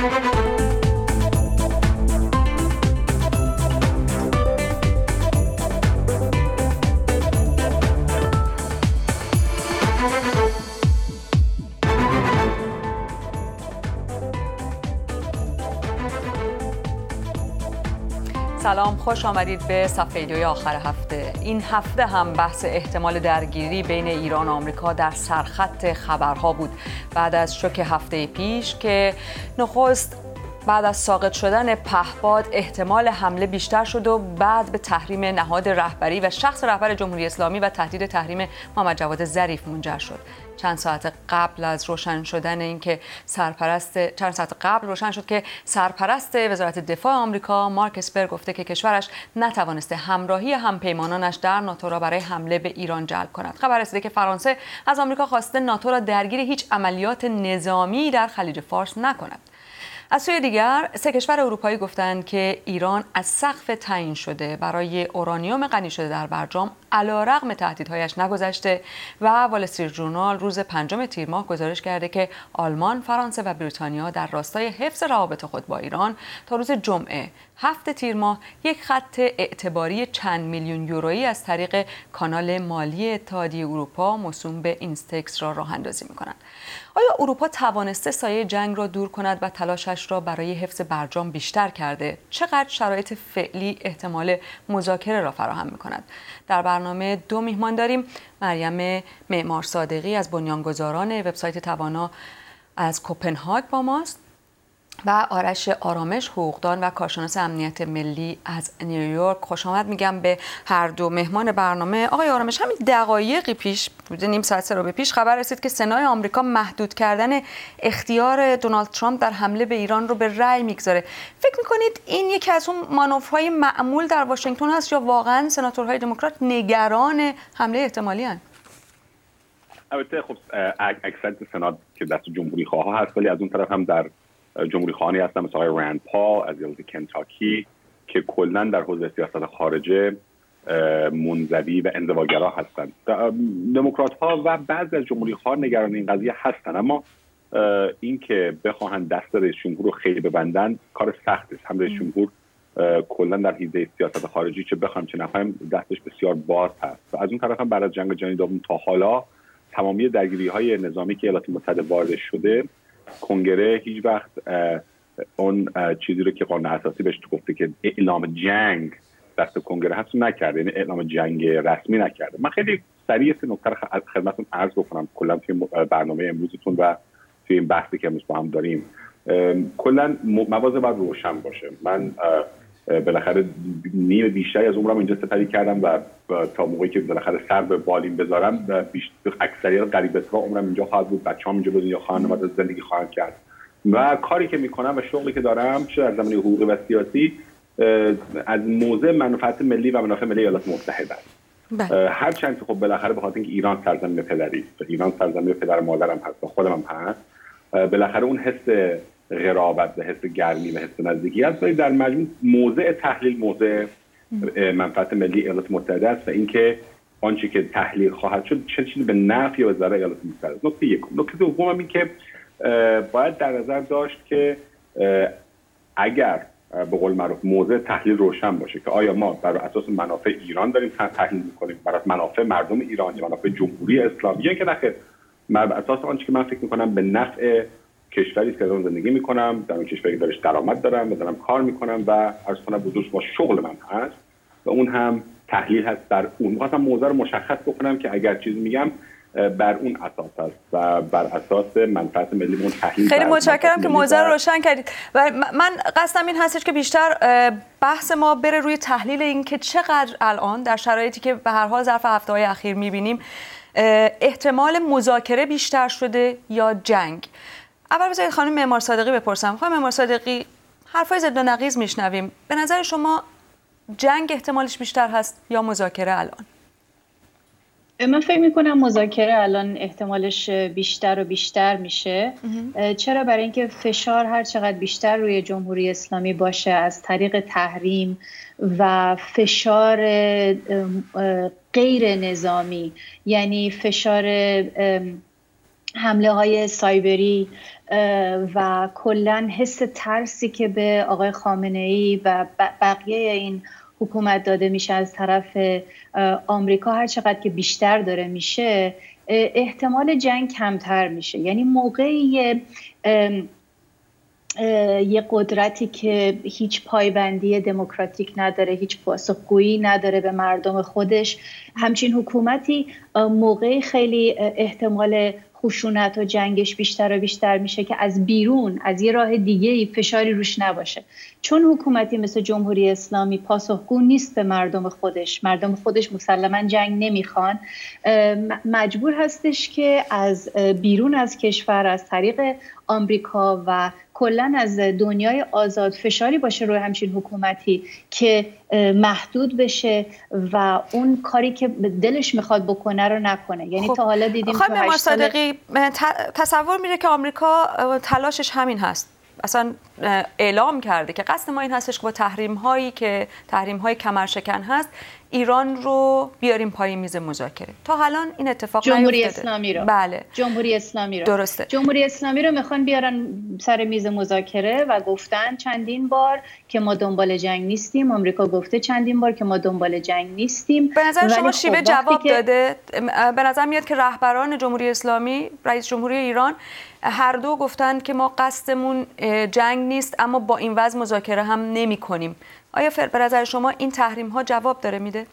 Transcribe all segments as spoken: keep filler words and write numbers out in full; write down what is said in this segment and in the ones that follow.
سلام، خوش آمدید به صفحه ویدیوی آخر هفته. این هفته هم بحث احتمال درگیری بین ایران و آمریکا در سرخط خبرها بود بعد از شوک هفته پیش که نخست بعد از ساقط شدن پهپاد احتمال حمله بیشتر شد و بعد به تحریم نهاد رهبری و شخص رهبر جمهوری اسلامی و تهدید تحریم محمد جواد ظریف منجر شد. چند ساعت قبل از روشن شدن اینکه سرپرست چند ساعت قبل روشن شد که سرپرست وزارت دفاع آمریکا مارک اسپر گفته که کشورش نتوانسته همراهی همپیمانانش در ناتو را برای حمله به ایران جلب کند. خبر رسیده که فرانسه از آمریکا خواسته ناتو را درگیر هیچ عملیات نظامی در خلیج فارس نکند. از سوی دیگر سه کشور اروپایی گفتند که ایران از سقف تعیین شده برای اورانیوم غنی شده در برجام علیرغم تهدیدهایش نگذشته و وال استریت ژورنال روز پنجم تیر ماه گزارش کرده که آلمان، فرانسه و بریتانیا در راستای حفظ روابط خود با ایران تا روز جمعه هفت تیر ماه یک خط اعتباری چند میلیون یورویی از طریق کانال مالی اتحادیه اروپا موسوم به اینستکس را راه اندازی می‌کنند. آیا اروپا توانسته سایه جنگ را دور کند و تلاشش را برای حفظ برجام بیشتر کرده؟ چقدر شرایط فعلی احتمال مذاکره را فراهم می‌کند؟ در برنامه دو میهمان داریم. مریم معمار صادقی از بنیانگذاران وبسایت توانا از کوپنهاگ با ماست و آرش آرامش، حقوقدان و کارشناس امنیت ملی از نیویورک. خوش آمد میگم به هر دو مهمان برنامه. آقای آرامش، همین دقایقی پیش بوده، نیم ساعت سه رو به پیش خبر رسید که سنای آمریکا محدود کردن اختیار دونالد ترامپ در حمله به ایران رو به رأی میگذاره. فکر میکنید این یکی از اون مانورهای معمول در واشنگتن هست یا واقعا سناتورهای دموکرات نگران حمله احتمالی هستند؟ البته خب اکثریت سنا که دست جمهوری خواه هست، ولی از اون طرف هم در جمهوری خواهانی هستن مثل آقای رند پال از ایالت کنتاکی که کلا در حوزه سیاست خارجه منزوی و انزواگرا هستند. دموکرات ها و بعضی از جمهوری خواه نگران این قضیه هستن، اما این که بخواهن دست رئیس جمهور رو خیلی ببندن کار سختی است. هم رئیس جمهور کلا در حوزه سیاست خارجی چه بخوایم چه نخوایم دستش بسیار باز هست و از اون طرف هم بعد از جنگ جهانی دوم تا حالا تمامی درگیری های نظامی که ایالات متحده وارد شده، کنگره هیچ وقت اون چیزی رو که قانون اساسی بهش گفته که اعلام جنگ دست کنگره هست نکرده، یعنی اعلام جنگ رسمی نکرده. من خیلی سریع سه نکته رو خدمتتون عرض بکنم کلا توی برنامه امروزتون و توی این بحثی که امروز با هم داریم. کلا مواضع باید روشن باشه. من بالاخره نیم بیشتری از عمرم اینجا سپری کردم و تا موقعی که بالاخره سر به بالین بذارم بیشتر اکثریت غریبه‌ها عمرم اینجا خواهد بود، بچه‌ام اینجا بودن یا خانواده زندگی خواهند کرد و کاری که میکنم و شغلی که دارم چه در زمینه حقوقی و سیاسی از موضع منافع ملی و منافع ملی ایالات متحده است. هر چند که خب بالاخره به خاطر اینکه ایران سرزمین پدری است، ایران سرزمین پدر مادرم هست و خودم هم هست، بالاخره اون حس قرابت و حس گرمی و حس نزدیکی است، ولی در مجموع موضع تحلیل موضع منفعت ملی ایالات متحده است و اینکه آنچه که تحلیل خواهد شد چه چیزی به نفع یا ضرر ایالات متحده است. نکته یک. نکته دوم این که باید در نظر داشت که اگر به قول معروف موضع تحلیل روشن باشه که آیا ما بر اساس منافع ایران داریم تحلیل می‌کنیم، بر اساس منافع مردم ایران یا منافع جمهوری اسلامی، یا که نخیر بر اساس آنچه که من فکر می‌کنم به نفع کشوری که در زندگی میکنم، در اون کشوری درش درآمد دارم و دارم کار میکنم و عرض کنم بزرگ با شغل من هست و اون هم تحلیل هست در اون. میخواستم موضوع رو مشخص بکنم که اگر چیز میگم بر اون اساس هست و بر اساس منفعت ملی اون تحلیل. خیلی متشکرم که موضوع رو روشن کردید و من قصدم این هستش که بیشتر بحث ما بره روی تحلیل این که چقدر الان در شرایطی که به هر حال ظرف هفته‌های اخیر میبینیم احتمال مذاکره بیشتر شده یا جنگ. اول بذارید خانم معمار صادقی بپرسم. خانم معمار صادقی، حرفای ضد و نقیض میشنویم. به نظر شما جنگ احتمالش بیشتر هست یا مذاکره الان؟ من فکر میکنم مذاکره الان احتمالش بیشتر و بیشتر میشه. چرا؟ برای اینکه فشار هر چقدر بیشتر روی جمهوری اسلامی باشه از طریق تحریم و فشار غیر نظامی، یعنی فشار حمله های سایبری و کلاً حس ترسی که به آقای خامنه‌ای و بقیه این حکومت داده میشه از طرف آمریکا هر چقدر که بیشتر داره میشه، احتمال جنگ کمتر میشه. یعنی موقعی یه قدرتی که هیچ پایبندی دموکراتیک نداره، هیچ پاسخگویی نداره به مردم خودش، همچین حکومتی موقعی خیلی احتمال خشونت و جنگش بیشتر و بیشتر میشه که از بیرون از یه راه دیگه‌ای فشاری روش نباشه. چون حکومتی مثل جمهوری اسلامی پاسخگو نیست به مردم خودش، مردم خودش مسلماً جنگ نمیخوان، مجبور هستش که از بیرون از کشور از طریق آمریکا و کلاً از دنیای آزاد فشاری باشه روی همچین حکومتی که محدود بشه و اون کاری که دلش میخواد بکنه رو نکنه. یعنی خب. تا حالا دیدیم تو هشت سال تصور میره که آمریکا تلاشش همین هست، اصلا اعلام کرده که قصد ما این هستش که با تحریم هایی که تحریم های کمرشکن هست ایران رو بیاریم پای میز مذاکره. تا الان این اتفاق جمهوری نیفتاده. اسلامی رو بله جمهوری اسلامی رو درسته. جمهوری اسلامی رو میخوان بیارن سر میز مذاکره و گفتن چندین بار که ما دنبال جنگ نیستیم. آمریکا گفته چندین بار که ما دنبال جنگ نیستیم. به نظر شما شیوه خب جواب که... داده؟ به نظر میاد که رهبران جمهوری اسلامی، رئیس جمهوری ایران، هر دو گفتند که ما قصدمون جنگ نیست اما با این وضع مذاکره هم نمی کنیم. آیا به نظر شما این تحریم ها جواب داره میده؟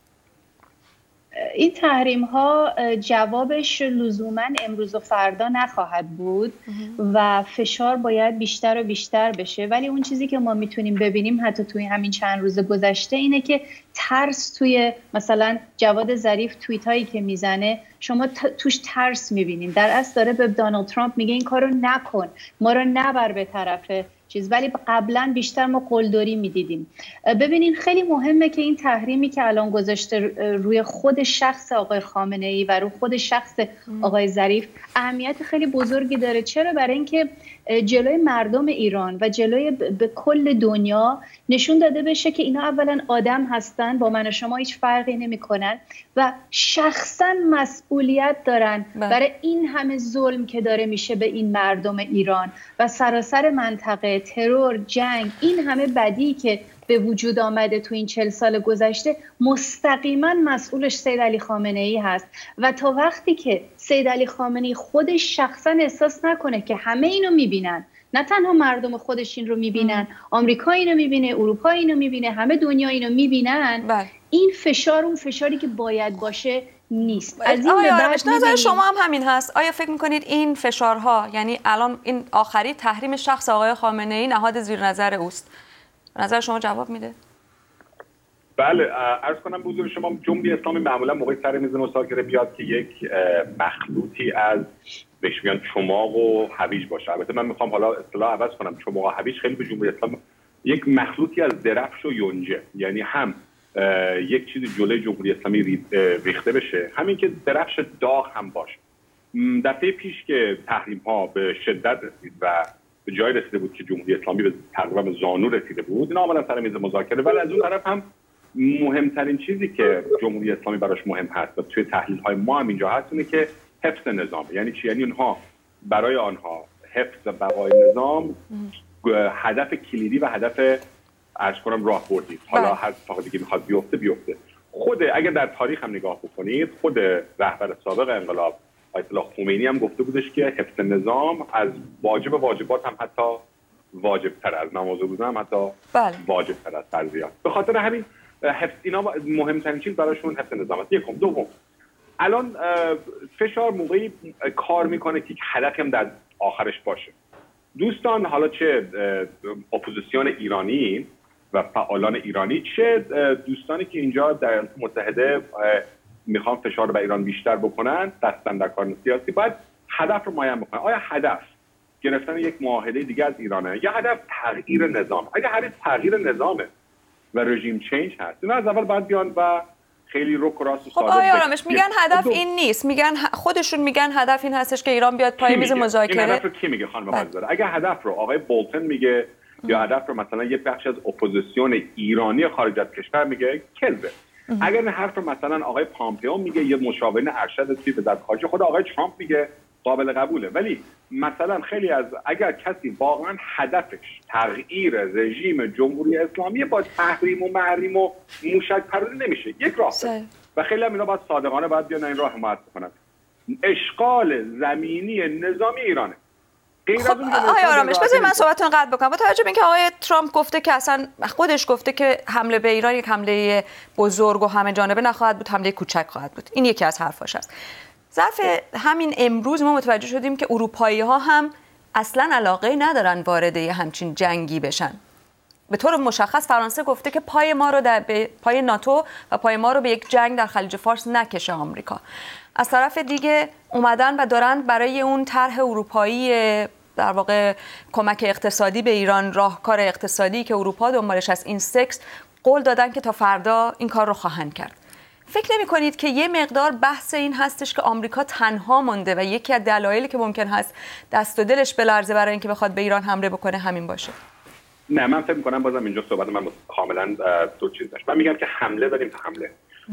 این تحریم ها جوابش لزوما امروز و فردا نخواهد بود و فشار باید بیشتر و بیشتر بشه. ولی اون چیزی که ما میتونیم ببینیم حتی توی همین چند روز گذشته اینه که ترس توی مثلا جواد ظریف توییت هایی که میزنه شما توش ترس میبینین. در اصل داره به دونالد ترامپ میگه این کارو نکن، ما رو نبر به طرف چیز. ولی قبلا بیشتر ما قلدری میدیدیم. ببینین خیلی مهمه که این تحریمی که الان گذاشته روی خود شخص آقای خامنه‌ای و روی خود شخص آقای ظریف اهمیت خیلی بزرگی داره. چرا؟ برای اینکه جلوی مردم ایران و جلوی به کل دنیا نشون داده بشه که اینا اولا آدم هستن، با من و شما هیچ فرقی نمی‌کنن و شخصا مسئولیت دارن بله. برای این همه ظلم که داره میشه به این مردم ایران و سراسر منطقه، ترور، جنگ، این همه بدی که به وجود آمده تو این چهل سال گذشته، مستقیما مسئولش سید علی خامنه‌ای هست. و تا وقتی که سید علی خامنه‌ای خودش شخصا احساس نکنه که همه اینو میبینن، نه تنها مردم خودش این رو میبینن، آمریکا اینو میبینه، اروپا اینو میبینه، همه دنیا اینو میبینن، بله. این فشار اون فشاری که باید باشه نیست. از این آیا به نظر شما هم همین هست؟ آیا فکر میکنید این فشارها، یعنی الان این آخری تحریم شخص آقای خامنه‌ای نهاد زیر نظر اوست، نظر شما جواب میده؟ بله، عرض کنم به حضور شما جمهوری اسلامی معمولا موقع سر میز مذاکره بیاد که یک مخلوطی از بهش میگن چماق و هویج باشه. البته من میخوام حالا اصطلاح عوض کنم، چماق و هویج خیلی به جمهوری اسلامی یک مخلوطی از درفش و یونجه، یعنی هم یک چیزی جلوی جمهوری اسلامی ریخته بشه، همین که درفش داغ هم باشه. دفعه پیش که تحریم ها به شدت رسید و به جای رسیده بود که جمهوری اسلامی به تقریبا به زانو رسیده بود، اینا آمدن سر میز مذاکره. ولی از اون طرف هم مهمترین چیزی که جمهوری اسلامی براش مهم هست و توی تحلیل های ما هم اینجا هست اینه که حفظ نظام. یعنی چی؟ یعنی اونها برای آنها حفظ و بقای نظام هدف کلیدی و هدف عرض کنم راهبردی. حالا هر اتفاقی که میخواد بیفته بیفته. خود اگر در تاریخ هم نگاه بکنید، خود رهبر سابق انقلاب آیت الله خمینی هم گفته بودش که حفظ نظام از واجب واجبات هم حتی واجب تر از نماز روزه هم حتی بله. واجب تر از فرضیات. به خاطر همین حفظ اینا مهمترین چیز براشون حفظ نظام است. یکم. دوم، الان فشار موقعی کار میکنه که هدف هم در آخرش باشه. دوستان حالا چه اپوزیسیون ایرانی و فعالان ایرانی، چه دوستانی که اینجا در ایالات متحده میخوان فشار رو بر ایران بیشتر بکنن، دستن در کار سیاسی، باید هدف رو معین بکنن. آیا هدف گرفتن یک معاهده دیگه از ایرانه یا هدف تغییر نظام؟ اگه هدف تغییر نظامه و رژیم چنج هست، اینا از اول باید بیان و خیلی رک و راست و ساده. خب آیا آرامش میگن هدف این نیست، میگن خودشون میگن هدف این هستش که ایران بیاد پای میز مذاکره. این هدف رو کی میگه خانم بازدار؟ اگه هدف رو آقای بولتن میگه یا هدف رو مثلا یک بخش از اپوزیسیون ایرانی خارج از کشور میگه، کذبه. اگر این حرف رو مثلا آقای پامپئو میگه، یه مشاور ارشد توی وزارت خارجه خود آقای ترامپ میگه، قابل قبوله. ولی مثلا خیلی از اگر کسی واقعا هدفش تغییر رژیم جمهوری اسلامی با تحریم و محریم و موشک پرانی نمیشه، یک راه و خیلی هم اینا باید صادقانه باید بیان این راه حمایت کنن. اشغال زمینی نظامی ایرانه. خب آقای آرامش بذارید من صحبتتون قطع بکنم. با توجه به اینکه آقای ترامپ گفته که اصلا خودش گفته که حمله به ایران یک حمله بزرگ و همه جانبه نخواهد بود، حمله کوچک خواهد بود. این یکی از حرفاش است. ظرف همین امروز ما متوجه شدیم که اروپایی‌ها هم اصلا علاقه ندارن وارد همچین جنگی بشن. به طور مشخص فرانسه گفته که پای ما رو در پای ناتو و پای ما رو به یک جنگ در خلیج فارس نکشه آمریکا. از طرف دیگه اومدن و دارن برای اون طرح اروپایی در واقع کمک اقتصادی به ایران، راهکار اقتصادی که اروپا دنبالش از این سکس، قول دادن که تا فردا این کار رو خواهند کرد. فکر نمی کنید که یه مقدار بحث این هستش که آمریکا تنها مونده و یکی از دلایلی که ممکن هست دست و دلش بلرزه برای اینکه بخواد به ایران حمله بکنه همین باشه؟ نه، من فکر می‌کنم بازم اینجا صحبت من کاملا دو چیز داشت. من میگم که حمله داریم تا حمله.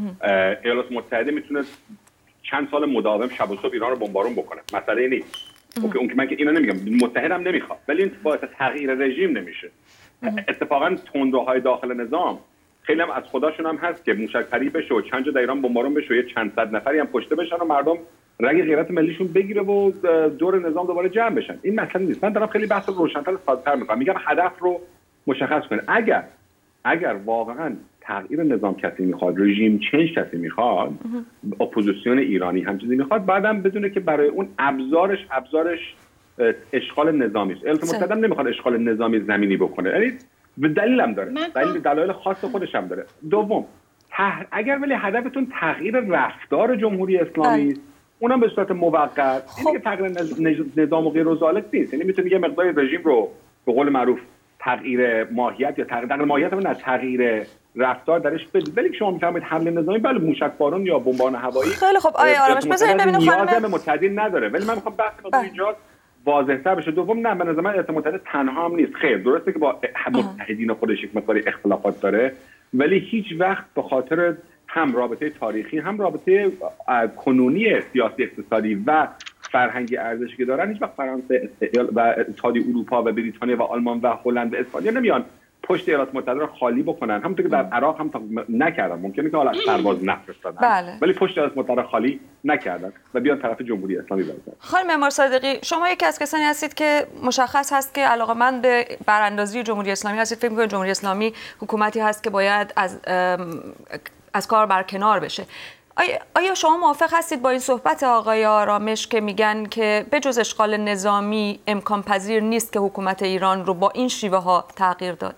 ایالات متحده میتونه چند سال مداوم شب و صبح ایران رو بمبارون بکنه، مسئله نیست. اوکی، اون که من که اینو نمیگم، متحدم نمیخواد، ولی این باعث تغییر رژیم نمیشه. اتفاقا تندروهای داخل نظام خیلی هم از خداشون هم هست که موشک پری بشه و چند جا در ایران بمبارون بشه و یه چند صد نفری هم کشته بشن و مردم رگ غیرت ملیشون بگیره و دور نظام دوباره جمع بشن. این مسئله نیست. من دارم خیلی بحث رو روشن‌تر و ساده‌تر می‌کنم. میگم هدف رو مشخص کنه. اگر اگر واقعاً تغییر نظام کسی میخواد، رژیم چنج کسی میخواد، اپوزیسیون ایرانی هم چیزی میخواد، بعدم بدونه که برای اون ابزارش ابزارش اشغال نظامی است. ایالات متحده نمیخواد اشغال نظامی زمینی بکنه. یعنی به دلیلم داره. دلیل دلایل خاص خودش هم داره. دوم، اگر ولی هدفتون تغییر رفتار جمهوری اسلامی است، اونم به صورت موقت، این که تغییر نظام و غیر و ذالک نیست. یعنی میتونه یه مقدار رژیم رو به قول معروف تغییر ماهیت یا تغییر ماهیت هم نه تغییر رفتار درش بدید. ولی شما میفهمید حمله نظامی بله موشک بارون یا بمباران هوایی خیلی خب آیه آرامش بذارید ببینیم خانم متحدی نداره. ولی من میخوام بحث کنم اینجا واضح‌تر بشه. دوم، نه به نظر من ایالات متحده تنها هم نیست. خیر درسته که با متحدین خودش یک مقدار اختلافات داره، ولی هیچ وقت به خاطر هم رابطه تاریخی هم رابطه کنونی سیاسی اقتصادی و فرهنگی ارزشی که دارن هیچ وقت فرانسه و اتحادیه اروپا و بریتانیا و آلمان و هلند و اسپانیا نمیان پشت ایالات متحده رو خالی بکنن. همونطور که در عراق هم نکردن، ممکنه که حالا سرباز نفرستادن بله. ولی پشت ایالات متحده خالی نکردن و بیان طرف جمهوری اسلامی باشن. خانم معمار صادقی، شما یکی از کسانی هستید که مشخص هست که علاقه‌مند به براندازی جمهوری اسلامی هستید. فکر می‌کنید جمهوری اسلامی حکومتی هست که باید از از کار برکنار بشه. آیا, آیا شما موافق هستید با این صحبت آقای آرامش که میگن که به جز اشغال نظامی امکان پذیر نیست که حکومت ایران رو با این شیوه ها تغییر داد؟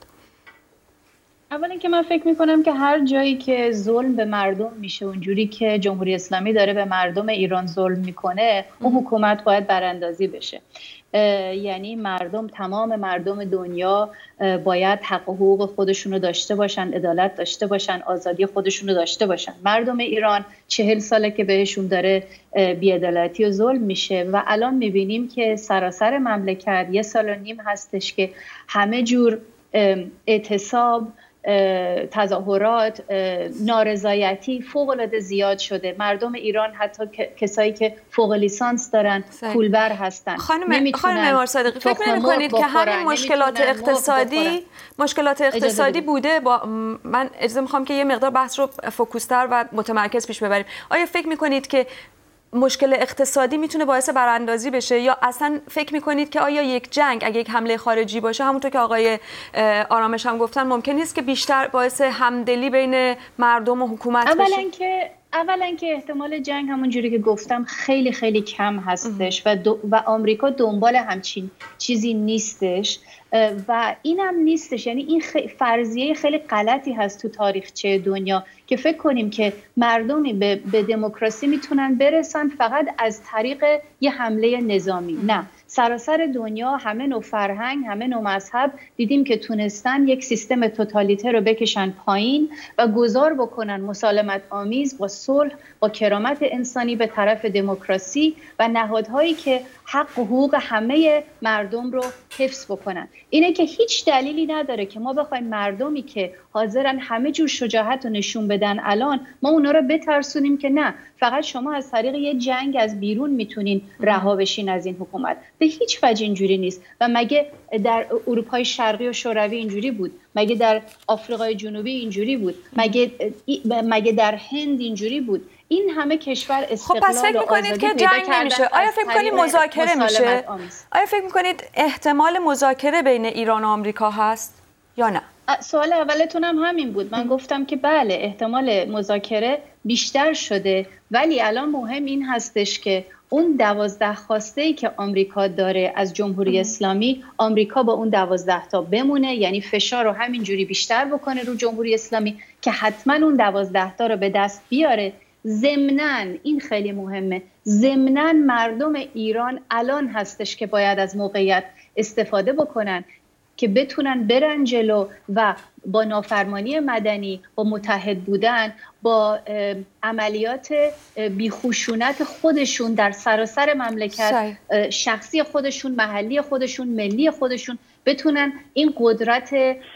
اولا که من فکر میکنم که هر جایی که ظلم به مردم میشه اونجوری که جمهوری اسلامی داره به مردم ایران ظلم میکنه، اون حکومت باید براندازی بشه. یعنی مردم، تمام مردم دنیا باید حق و حقوق خودشون رو داشته باشن، عدالت داشته باشن، آزادی خودشون رو داشته باشن. مردم ایران چهل ساله که بهشون داره بی‌عدالتی و ظلم میشه و الان میبینیم که سراسر مملکت یه سال و نیم هستش که همه جور اعتصاب، تظاهرات، نارضایتی فوق‌العاده زیاد شده. مردم ایران حتی کسایی که فوق لیسانس دارن پولبر هستن. خانم خانم معمار صادقی، فکر نمی‌کنید که همین مشکلات اقتصادی مشکلات اقتصادی بوده؟ با من اجازه می‌خوام که یه مقدار بحث رو فوکوس‌تر و متمرکز پیش ببریم. آیا فکر می‌کنید که مشکل اقتصادی میتونه باعث براندازی بشه یا اصلا فکر میکنید که آیا یک جنگ اگه یک حمله خارجی باشه، همونطور که آقای آرامش هم گفتن، ممکن نیست که بیشتر باعث همدلی بین مردم و حکومت بشه؟ اولا که اولا که احتمال جنگ همون جوری که گفتم خیلی خیلی کم هستش و و آمریکا دنبال همچین چیزی نیستش و اینم نیستش. یعنی این خی... فرضیه خیلی غلطی هست تو تاریخچه دنیا که فکر کنیم که مردمی به, به دموکراسی میتونن برسن فقط از طریق یه حمله نظامی. نه، سراسر دنیا همه نوع فرهنگ، همه نوع مذهب دیدیم که تونستن یک سیستم توتالیته رو بکشن پایین و گذار بکنن مسالمت آمیز با صلح، با کرامت انسانی به طرف دموکراسی و نهادهایی که حق و حقوق همه مردم رو حفظ بکنن. اینه که هیچ دلیلی نداره که ما بخوایم مردمی که حاضرن همه جور شجاعت رو نشون بدن الان ما اونا رو بترسونیم که نه فقط شما از طریق یه جنگ از بیرون میتونین رها بشین از این حکومت. به هیچ وجه اینجوری نیست. و مگه در اروپای شرقی و شوروی اینجوری بود؟ مگه در آفریقای جنوبی اینجوری بود؟ مگه مگه در هند اینجوری بود؟ این همه کشور استقلال خب پس فکر میکنید که جنگ نمیشه؟ آیا فکر میکنید مذاکره میشه؟ آیا فکر میکنید احتمال مذاکره بین ایران و آمریکا هست یا نه؟ سوال اولتون هم همین بود. من گفتم که بله احتمال مذاکره بیشتر شده، ولی الان مهم این هستش که اون دوازده خواسته‌ای که آمریکا داره از جمهوری اسلامی، آمریکا با اون دوازده تا بمونه، یعنی فشار رو همینجوری بیشتر بکنه رو جمهوری اسلامی که حتما اون دوازده تا رو به دست بیاره. ضمناً این خیلی مهمه، ضمناً مردم ایران الان هستش که باید از موقعیت استفاده بکنن که بتونن برن جلو و با نافرمانی مدنی، با متحد بودن، با عملیات بیخشونت خودشون در سراسر مملکت، شخصی خودشون، محلی خودشون، ملی خودشون، بتونن این قدرت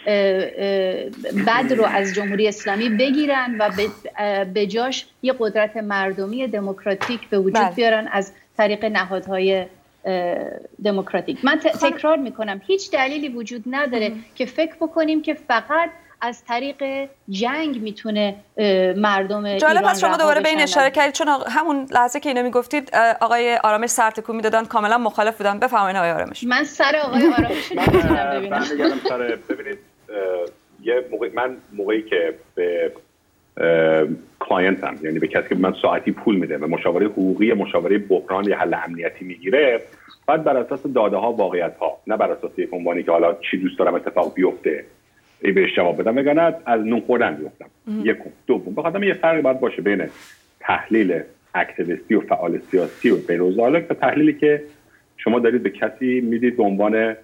بد رو از جمهوری اسلامی بگیرن و به جاش یه قدرت مردمی دموکراتیک به وجود بیارن از طریق نهادهای دموکراتیک. من تکرار میکنم هیچ دلیلی وجود نداره که فکر بکنیم که فقط از طریق جنگ میتونه مردم ایران جالب است شما دوباره به این اشاره کردید، چون همون لحظه که اینو میگفتید آقای آرامش سر تکون میدادن کاملا مخالف بودن. بفرمایید آقای آرامش. من سر آقای آرامش نمیتونم ببینم. من میگم سر ببینید یه موقع من موقعی که به کلاینتم، یعنی به کسی که من ساعتی پول میده و مشاوره حقوقی، مشاوره بحران یا حل امنیتی میگیره، بعد بر اساس داده ها، واقعیت ها، نه بر اساس یک عنوانی که حالا چی دوست دارم اتفاق بیفته ای بهش جواب بدم، وگرنه از نون خوردن بیفتم. یکم دوم بخاطر یه فرقی باید باشه بین تحلیل اکتیویستی و فعال سیاسی و غیر و ذالک و تحلیلی که شما دارید به کسی میدید به عنوان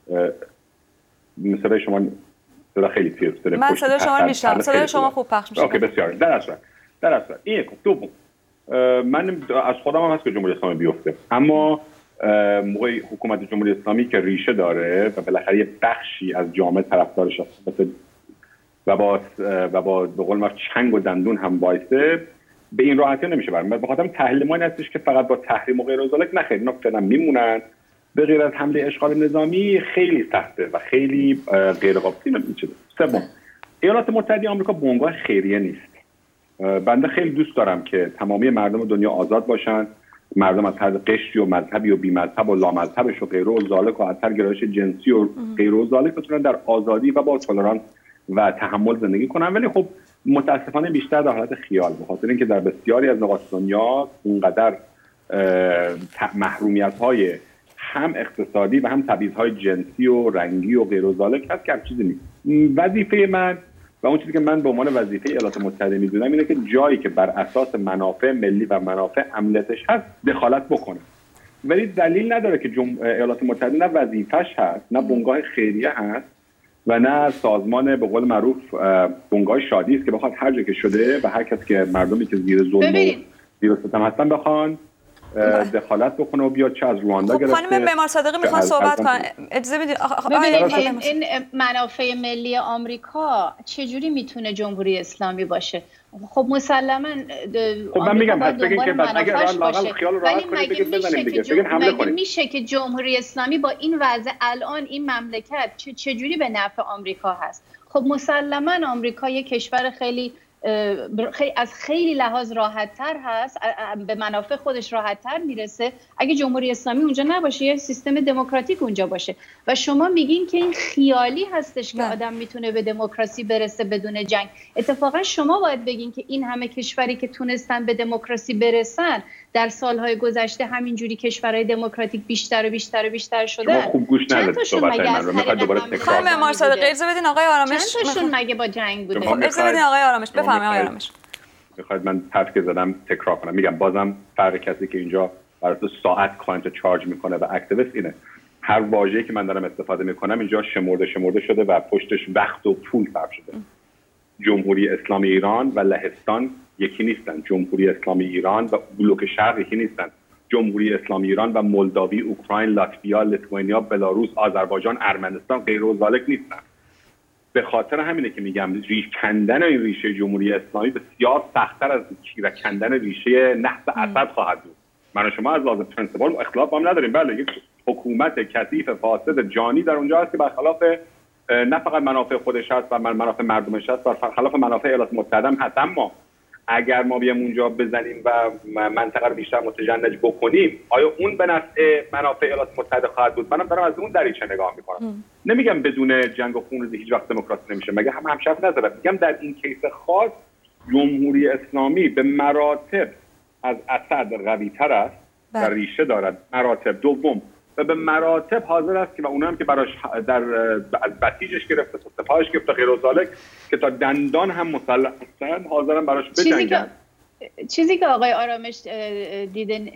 مثلا شما صدا خیلی تیز داره. من صدا شما میشنم. صدا شما خوب پخش میشه. اوکی بسیار. در اصل در اصل این یک دوم من از خودم هم هست که جمهوری اسلامی بیفته، اما موقع حکومت جمهوری اسلامی که ریشه داره و بالاخره یه بخشی از جامعه طرفدارش هست و با و با به قول معروف چنگ و دندون هم وایسه، به این راحتی نمیشه برام. به خاطر تحلیل ما این هستش که فقط با تحریم و غیر و ذالک نه خیر، اینا فعلا میمونن. به غیر از حمله اشغال نظامی خیلی سخته و خیلی غیر قابل میشه. سوم، ایالات متحده آمریکا بنگاه خیریه نیست. بنده خیلی دوست دارم که تمامی مردم دنیا آزاد باشن، مردم از هر قشری و مذهبی و بی‌مذهب و لامذهبش و غیر و ذالک و از هر گرایش جنسی و غیر و ذالک بتونن در آزادی و با تولرانس و تحمل زندگی کنن. ولی خب متاسفانه بیشتر در حالت خیال، به خاطر اینکه در بسیاری از نقاط دنیا اونقدر محرومیت‌های هم اقتصادی و هم تبعیض‌های جنسی و رنگی و غیر و ذالک هست که هر چیزی نیست. وظیفه من و اون چیزی که من به عنوان وظیفه ایالات متحده می‌دونم اینه که جایی که بر اساس منافع ملی و منافع امنیتش هست دخالت بکنه. ولی دلیل نداره که جم... ایالات متحده نه وظیفش هست، نه بنگاه خیریه هست و نه سازمان به قول معروف بنگاه شادی است که بخواد هر جا که شده و هر کسی که مردمی که زیر ظلم و زیر ستم هستن بخوان دخالت بکنه و بیاد چه از رواندا گرفته. خب خانم معمار صادقی میخوان صحبت کنن، اجازه بدید. ببینید این منافع ملی آمریکا چجوری میتونه جمهوری اسلامی باشه؟ خب مسلما خب من میگم پس بگین که بعد اگر لاقل خیال راحت کنید بگید بزنیم دیگه، بگین حمله کنید. میشه که جمهوری اسلامی با این وضع الان این مملکت چجوری به نفع آمریکا هست؟ خب مسلما آمریکا یک کشور خیلی خیلی از خیلی لحاظ راحت‌تر هست، به منافع خودش راحت‌تر میرسه اگه جمهوری اسلامی اونجا نباشه، یه سیستم دموکراتیک اونجا باشه. و شما میگین که این خیالی هستش که آدم میتونه به دموکراسی برسه بدون جنگ. اتفاقا شما باید بگین که این همه کشوری که تونستن به دموکراسی برسن در سالهای گذشته همینجوری کشورهای دموکراتیک بیشتر و بیشتر و بیشتر شدن. خوب گوش ندید صحبت من رو. میخواد دوباره تکرار کنم. معمار صادقی اجازه بدین آقای آرامش. چند تاشون مگه با جنگ بوده؟ اجازه بدین آقای آرامش بفرمایید. آقای آرامش میخواد من حرف که زدم تکرار کنم. میگم بازم فرق کسی که اینجا بر اساس ساعت کلاینت رو چارج میکنه و اکتیویست اینه. هر واژه‌ای که من دارم استفاده میکنم اینجا شمرده شمرده شده و پشتش وقت و پول صرف شده. جمهوری اسلامی ایران و لهستان یکی نیستن. جمهوری اسلامی ایران و بلوک شرق یکی نیستن. جمهوری اسلامی ایران و مولداوی، اوکراین، لاتویا، لیتوانیا، بلاروس، آذربایجان، ارمنستان غیر و ذالک نیستن. به خاطر همینه که میگم ریش کندن این ریشه جمهوری اسلامی بسیار سخت‌تر از کیره کندن ریشه نحس اسد خواهد بود. من و شما از لحاظ پرنسپل اختلاف هم نداریم. بله، یک حکومت کثیف فاسد جانی در اونجا هست که برخلاف نه فقط منافع خودش هست و منافع مردمش هست، برخلاف منافع ایالات متحده هم هست. اما اگر ما بیام اونجا بزنیم و منطقه رو بیشتر متجنج بکنیم، آیا اون به نفع منافع ایالات متحده خواهد بود؟ منم دارم از اون دریچه نگاه میکنم. نمیگم بدون جنگ و خون هیچ وقت دموکراسی نمیشه، مگه هم همشرف نذارم. میگم در این کیس خاص جمهوری اسلامی به مراتب از اسد قوی‌تر است و ریشه دارد. مراتب دوم و به مراتب حاضر است که و اونم که براش در از بسیجش گرفته تا سپاهش گرفته غیر و ذالک که تا دندان هم مسلح هستند، حاضرن براش بجنگن. چیزی که آقای آرامش دیده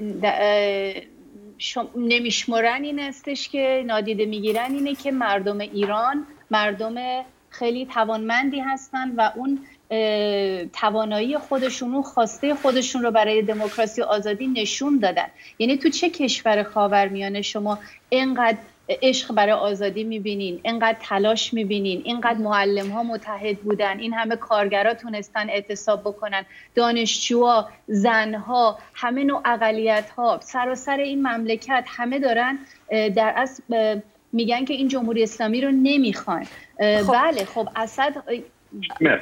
نمیشمرن این استش که نادیده میگیرن اینه که مردم ایران مردم خیلی توانمندی هستن و اون توانایی خودشون، خواسته خودشون رو برای دموکراسی و آزادی نشون دادن. یعنی تو چه کشور خاورمیانه شما اینقدر عشق برای آزادی میبینین، اینقدر تلاش میبینین، اینقدر معلم ها متحد بودن، این همه کارگرا تونستن اعتصاب بکنن، دانشجوها، زنها، همه نوع اقلیت ها، سراسر این مملکت همه دارن در اصل میگن که این جمهوری اسلامی رو نمیخوان. خب. بله خب اسد مصر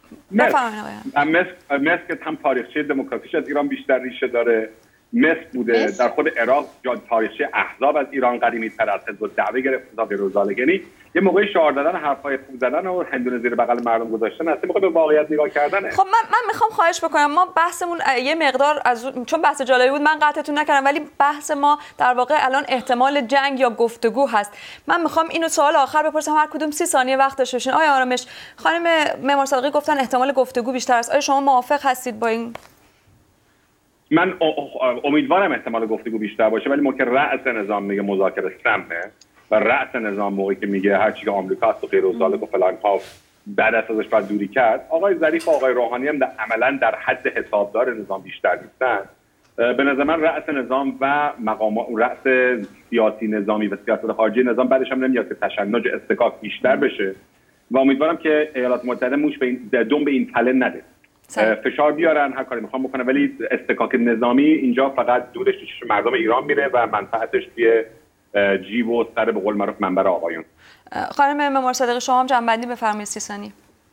مصر مصر که هم تاریخچه دموکراتیش از ایران بیشتر ریشه داره. مصر بوده مصر. در خود عراق جا تاریخچه احزاب از ایران قدیمی تر از حزب الدعوه گرفته تا غیر و ذالک. یعنی یه موقعی شعار دادن، حرفای خوب زدن و هندونه زیر بغل مردم گذاشتن هست، موقع به واقعیت نگاه کردنه. خب من من میخوام خواهش بکنم، ما بحثمون یه مقدار از چون بحث جالبی بود من قطعتون نکردم، ولی بحث ما در واقع الان احتمال جنگ یا گفتگو هست. من میخوام اینو سوال آخر بپرسم، هر کدوم سی ثانیه وقت داشته باشین. آقای آرامش، خانم معمار صادقی گفتن احتمال گفتگو بیشتر است. آیا شما موافق هستید با این؟ من امیدوارم احتمال گفتگو بیشتر باشه، ولی موقع رأس نظام میگه مذاکره سمه و رأس نظام موقعی که میگه هر چی که آمریکا است و غیر و ذالک و فلان ها بعد از ازش باید دوری کرد. آقای ظریف و آقای روحانی هم در عملاً در حد حسابدار نظام بیشتر نیستن. به نظر من رأس نظام و مقام رأس سیاسی نظامی و سیاست خارجی نظام بعدش هم نمیاد که تشنج و استکاک بیشتر بشه و امیدوارم که ایالات متحده موش به این دم به این تله نده. فشار بیارن، هر کاری میخوام بکنه، ولی استکاک نظامی اینجا فقط دورش تو مردم ایران میره و منفعتش توی جیب و سر به قول معروف منبر آقایون. خانم معمار صادقی شما هم جنبندی بفرمایید سی ثانیه.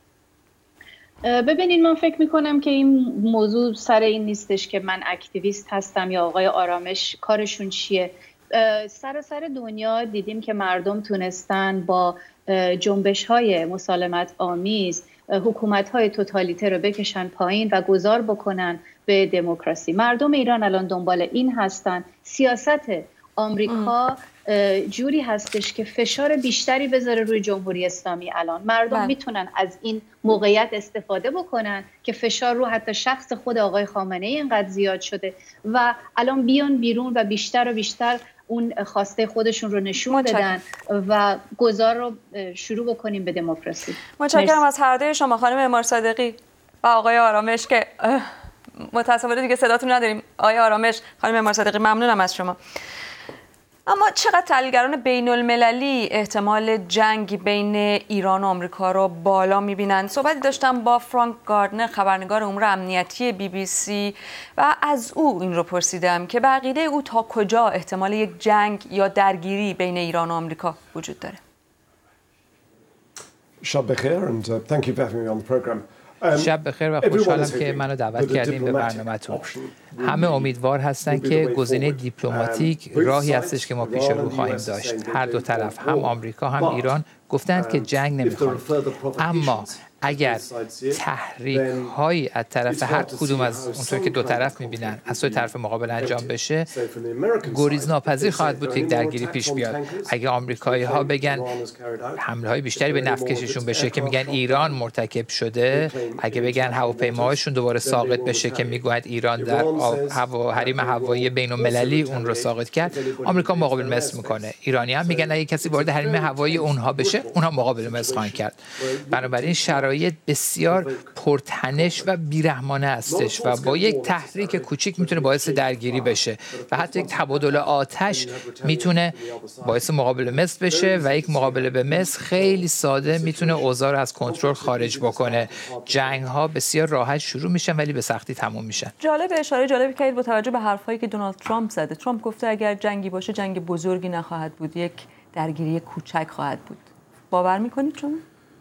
ببینید من فکر میکنم که این موضوع سر این نیستش که من اکتیویست هستم یا آقای آرامش کارشون چیه. سراسر دنیا دیدیم که مردم تونستن با جنبش های مسالمت آمیز حکومت‌های توتالیته رو بکشن پایین و گذار بکنن به دموکراسی. مردم ایران الان دنبال این هستن. سیاست آمریکا جوری هستش که فشار بیشتری بذاره روی جمهوری اسلامی. الان مردم بله. میتونن از این موقعیت استفاده بکنن که فشار رو حتی شخص خود آقای خامنه‌ای اینقدر زیاد شده و الان بیان بیرون و بیشتر و بیشتر اون خواسته خودشون رو نشون بدن و گذار رو شروع بکنیم به دموکراسی. متشکرم از هر دوی شما، خانم معمار صادقی و آقای آرامش که متأسفانه دیگه صداتون نداریم. آقای آرامش، خانم معمار صادقی، ممنونم از شما. اما چقدر تحلیلگران بین المللی احتمال جنگ بین ایران و آمریکا رو بالا می‌بینند؟ صحبتی داشتم با فرانک گاردنر، خبرنگار امور امنیتی بی بی سی، و از او این رو پرسیدم که به عقیده او تا کجا احتمال یک جنگ یا درگیری بین ایران و آمریکا وجود داره. شب بخیر and thank you for having me on the program. شب بخیر و خوشحالم که منو دعوت کردین به برنامه‌تون. همه امیدوار هستن که گزینه دیپلماتیک راهی هستش که ما پیش رو خواهیم داشت. هر دو طرف، هم آمریکا هم ایران، گفتند که جنگ نمیخوان. اما اگر تحریک هایی از طرف هر کدوم از اونطور که دو طرف میبینن از سوی طرف مقابل انجام بشه، گریز ناپذیر خواهد بود که یک درگیری پیش بیاد. اگه آمریکایی ها بگن حمله های بیشتری به نفت کشیشون بشه که میگن ایران مرتکب شده، اگه بگن هواپیماهاشون دوباره ساقط بشه که میگوید ایران در هوا حریم هوایی بین المللی اون رو ساقط کرد، آمریکا مقابل مثل میکنه. ایرانی هم میگن اگه کسی وارد حریم هوایی اونها بشه، اونها مقابل مثل خواهند کرد. بنابراین شرایط بسیار پرتنش و بیرحمانه هستش و با یک تحریک کوچیک میتونه باعث درگیری بشه و حتی یک تبادل آتش میتونه باعث مقابله مثل بشه و یک مقابله به مثل خیلی ساده میتونه اوضاع رو از کنترل خارج بکنه. جنگ ها بسیار راحت شروع میشن ولی به سختی تموم میشن. جالب، اشاره جالبی کردید با توجه به حرفایی که دونالد ترامپ زده. ترامپ گفته اگر جنگی باشه جنگ بزرگی نخواهد بود، یک درگیری کوچک خواهد بود. باور میکنید شما؟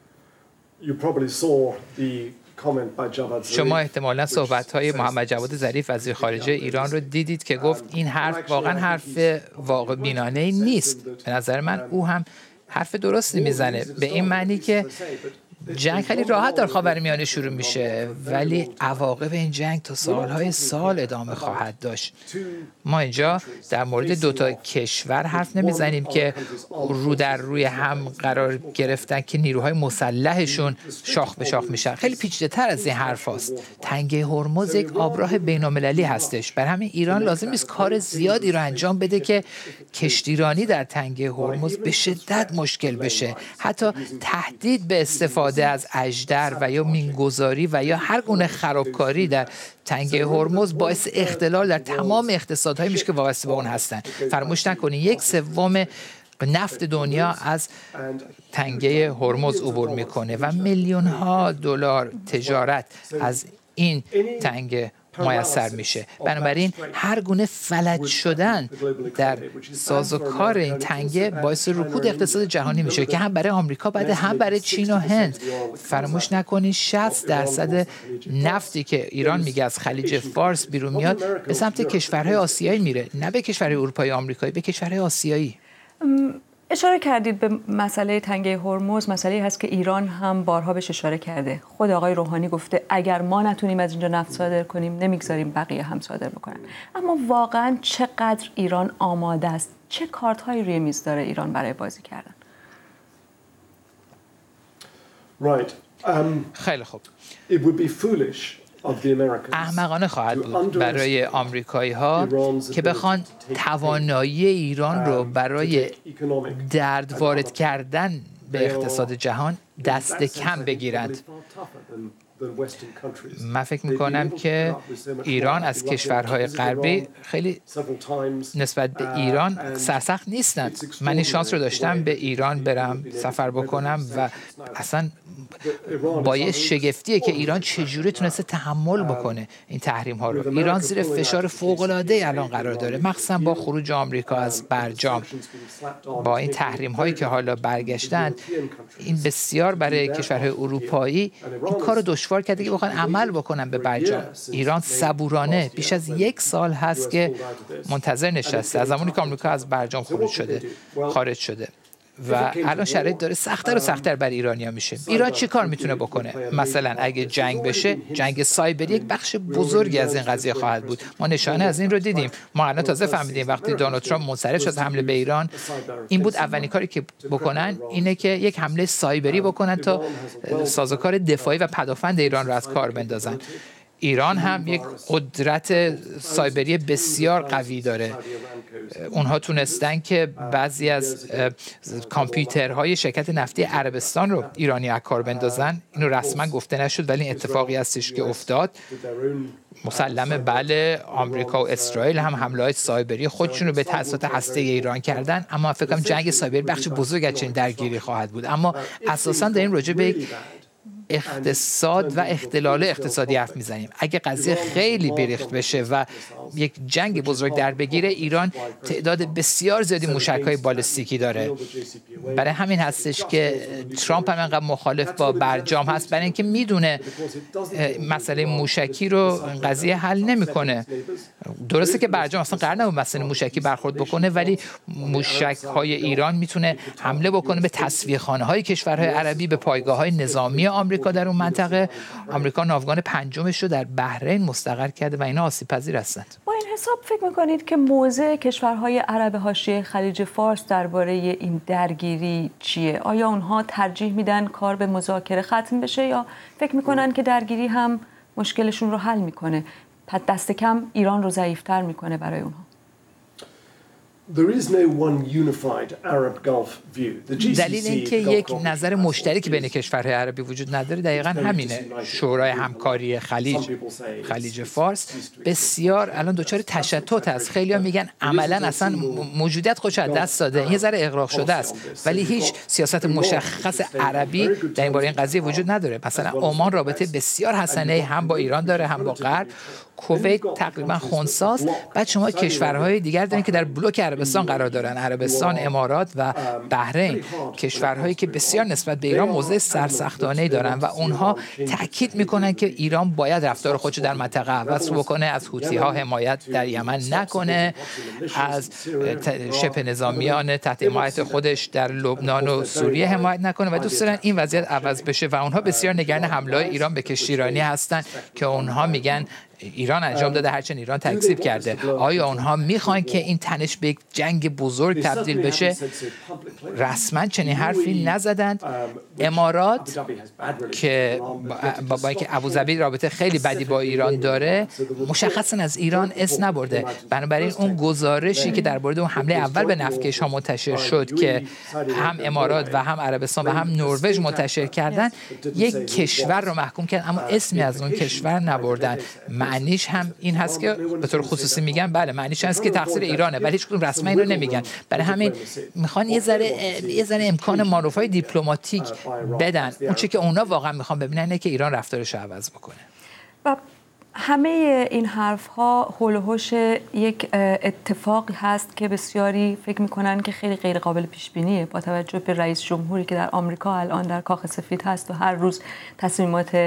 شما احتمالاً صحبت‌های محمد جواد ظریف وزیر خارجه ایران رو دیدید که گفت این حرف واقعاً حرف واقع بینانه‌ای نیست. به نظر من او هم حرف درستی میزنه، به این معنی که جنگ خیلی راحت در خاورمیانه شروع میشه ولی عواقب این جنگ تا سالهای سال ادامه خواهد داشت. ما اینجا در مورد دو تا کشور حرف نمیزنیم که رو در روی هم قرار گرفتن که نیروهای مسلحشون شاخ به شاخ میشن. خیلی پیچیده‌تر از این حرف هست. تنگه هرمز یک آبراه بین‌المللی هستش، برای همین ایران لازم نیست کار زیادی رو انجام بده که کشتیرانی در تنگه هرمز به شدت مشکل بشه. حتی تهدید به استفاده از اژدر و یا مینگذاری و یا هر گونه خرابکاری در تنگه هرمز باعث اختلال در تمام اقتصادهایی میشه که وابسته به اون هستن. فراموش نکنید یک سوم نفت دنیا از تنگه هرمز عبور میکنه و میلیون ها دلار تجارت از این تنگه میسر میشه. بنابراین هر گونه فلج شدن در سازوکار این تنگه باعث رکود اقتصاد جهانی میشه که هم برای آمریکا بده هم برای چین و هند. فراموش نکنید شصت درصد نفتی که ایران میگه از خلیج فارس بیرون میاد به سمت کشورهای آسیایی میره، نه به کشورهای اروپایی آمریکایی، به کشورهای آسیایی. اشاره کردید به مسئله تنگه هرمز، مسئله هست که ایران هم بارها بهش اشاره کرده. خود آقای روحانی گفته اگر ما نتونیم از اینجا نفت صادر کنیم نمیگذاریم بقیه هم صادر بکنن. اما واقعا چقدر ایران آماده است؟ چه کارت‌هایی روی میز داره ایران برای بازی کردن؟ Right. Um, خیلی خوب. It would be foolish. احمقانه خواهد بود برای آمریکایی ها که بخوان توانایی ایران رو برای درد وارد کردن به اقتصاد جهان دست کم بگیرند. من فکر میکنم که ایران از کشورهای غربی خیلی نسبت به ایران سرسخت نیستند. من این شانس رو داشتم به ایران برم سفر بکنم و اصلا باعث شگفتیه که ایران چجوری تونسته تحمل بکنه این تحریم ها رو. ایران زیر فشار فوق العاده الان قرار داره، مخصوصا با خروج آمریکا از برجام. با این تحریم هایی که حالا برگشتند، این بسیار برای کشورهای اروپایی این کار رو دشوار کرده که بخوان عمل بکنن به برجام. ایران صبورانه بیش از یک سال هست که منتظر نشسته از زمانی که آمریکا از برجام خروج شده خارج شده و الان شرایط داره سخت‌تر و سخت‌تر برای ایرانی‌ها میشه. ایران چی کار میتونه بکنه؟ مثلا اگه جنگ بشه، جنگ سایبری یک بخش بزرگی از این قضیه خواهد بود. ما نشانه از این رو دیدیم. ما الان تازه فهمیدیم وقتی دونالد ترامپ منصرف شد از حمله به ایران، این بود اولین کاری که بکنن اینه که یک حمله سایبری بکنن تا سازوکار دفاعی و پدافند ایران رو از کار بندازن. ایران هم یک قدرت سایبری بسیار قوی داره. اونها تونستن که بعضی از کامپیوترهای شرکت نفتی عربستان رو ایرانی از کار بندازن. اینو رسما گفته نشد ولی اتفاقی هستش که افتاد. مسلمه بله، آمریکا و اسرائیل هم حمله‌های سایبری خودشون رو به تاسیسات هسته‌ای ایران کردن، اما فکر کنم جنگ سایبری بخش بزرگ از چنین درگیری خواهد بود. اما اساساً داریم راجع به اقتصاد و اختلال اقتصادی حرف میزنیم. اگه قضیه خیلی بیریخت بشه و یک جنگ بزرگ در بگیره، ایران تعداد بسیار زیادی موشک‌های بالستیکی داره. برای همین هستش که ترامپ هم انقدر مخالف با برجام هست، برای اینکه میدونه مسئله موشکی رو قضیه حل نمیکنه. درسته که برجام اصلا قرار نبود مسئله موشکی برخورد بکنه، ولی موشک‌های ایران میتونه حمله بکنه به تصفیه‌خانه‌های کشورهای عربی، به پایگاه‌های نظامی آمریکا در اون منطقه. آمریکا ناوگان پنجمش رو در بحرین مستقر کرده و اینا آسیب‌پذیر هستند. با این حساب فکر می‌کنید که موضع کشورهای عرب حاشیه خلیج فارس درباره این درگیری چیه؟ آیا اونها ترجیح میدن کار به مذاکره ختم بشه یا فکر می‌کنن که درگیری هم مشکلشون رو حل می‌کنه؟ پس دست کم ایران رو ضعیف‌تر می‌کنه برای اونها. دلیل اینکه یک نظر مشترک بین کشورهای عربی وجود نداره دقیقاً همینه. شورای همکاری خلیج خلیج فارس بسیار الان دچار تشتت است. خیلی‌ها میگن عملاً اصلا موجودیت خودش از دست داده، این یه ذره اغراق شده است، ولی هیچ سیاست مشخص عربی در این باره این قضیه وجود نداره. مثلا عمان رابطه بسیار حسنه هم با ایران داره هم با غرب. کویت تقریبا خنثی‌ست. بعد شما کشورهای دیگر دارین که در بلوک عربستان قرار دارن، عربستان، امارات و بحرین، کشورهایی که بسیار نسبت به ایران موضع سرسختانه‌ای دارن و اونها تاکید میکنن که ایران باید رفتار خودش در منطقه عوض بکنه، از حوثی‌ها حمایت در یمن نکنه، از شبه نظامیان تحت حمایت خودش در لبنان و سوریه حمایت نکنه و دوست دارن این وضعیت عوض بشه و اونها بسیار نگران حمله‌های ایران به کشتیرانی هستن که اونها میگن ایران انجام داده، هرچند ایران تکذیب کرده. آیا اونها میخوان که این تنش به یک جنگ بزرگ تبدیل بشه؟ رسما چنین حرفی نزدند. امارات که با, با اینکه ابوظبی رابطه خیلی بدی با ایران داره، مشخصا از ایران اسم نبرده. بنابراین اون گزارشی که درباره اون حمله اول به نفتکش ها منتشر شد که هم امارات و هم عربستان و هم نروژ منتشر کردن، یک کشور رو محکوم کرد اما اسمی از اون کشور نبردن. معنیش هم این هست که به طور خصوصی میگن بله معنیش هست که تقصیر ایرانه، ولی هیچ کدوم رسما اینو نمیگن. برای همین میخوان یه ذره یه ذره امکان مانورهای دیپلماتیک بدن. اون چیزی که اونا واقعا میخوان ببینن اینه که ایران رفتارش رو عوض بکنه. و همه این حرف ها حول و حوش یک اتفاقی هست که بسیاری فکر میکنن که خیلی غیر قابل پیش بینیه با توجه به رئیس جمهوری که در آمریکا الان در کاخ سفید هست و هر روز تصمیمات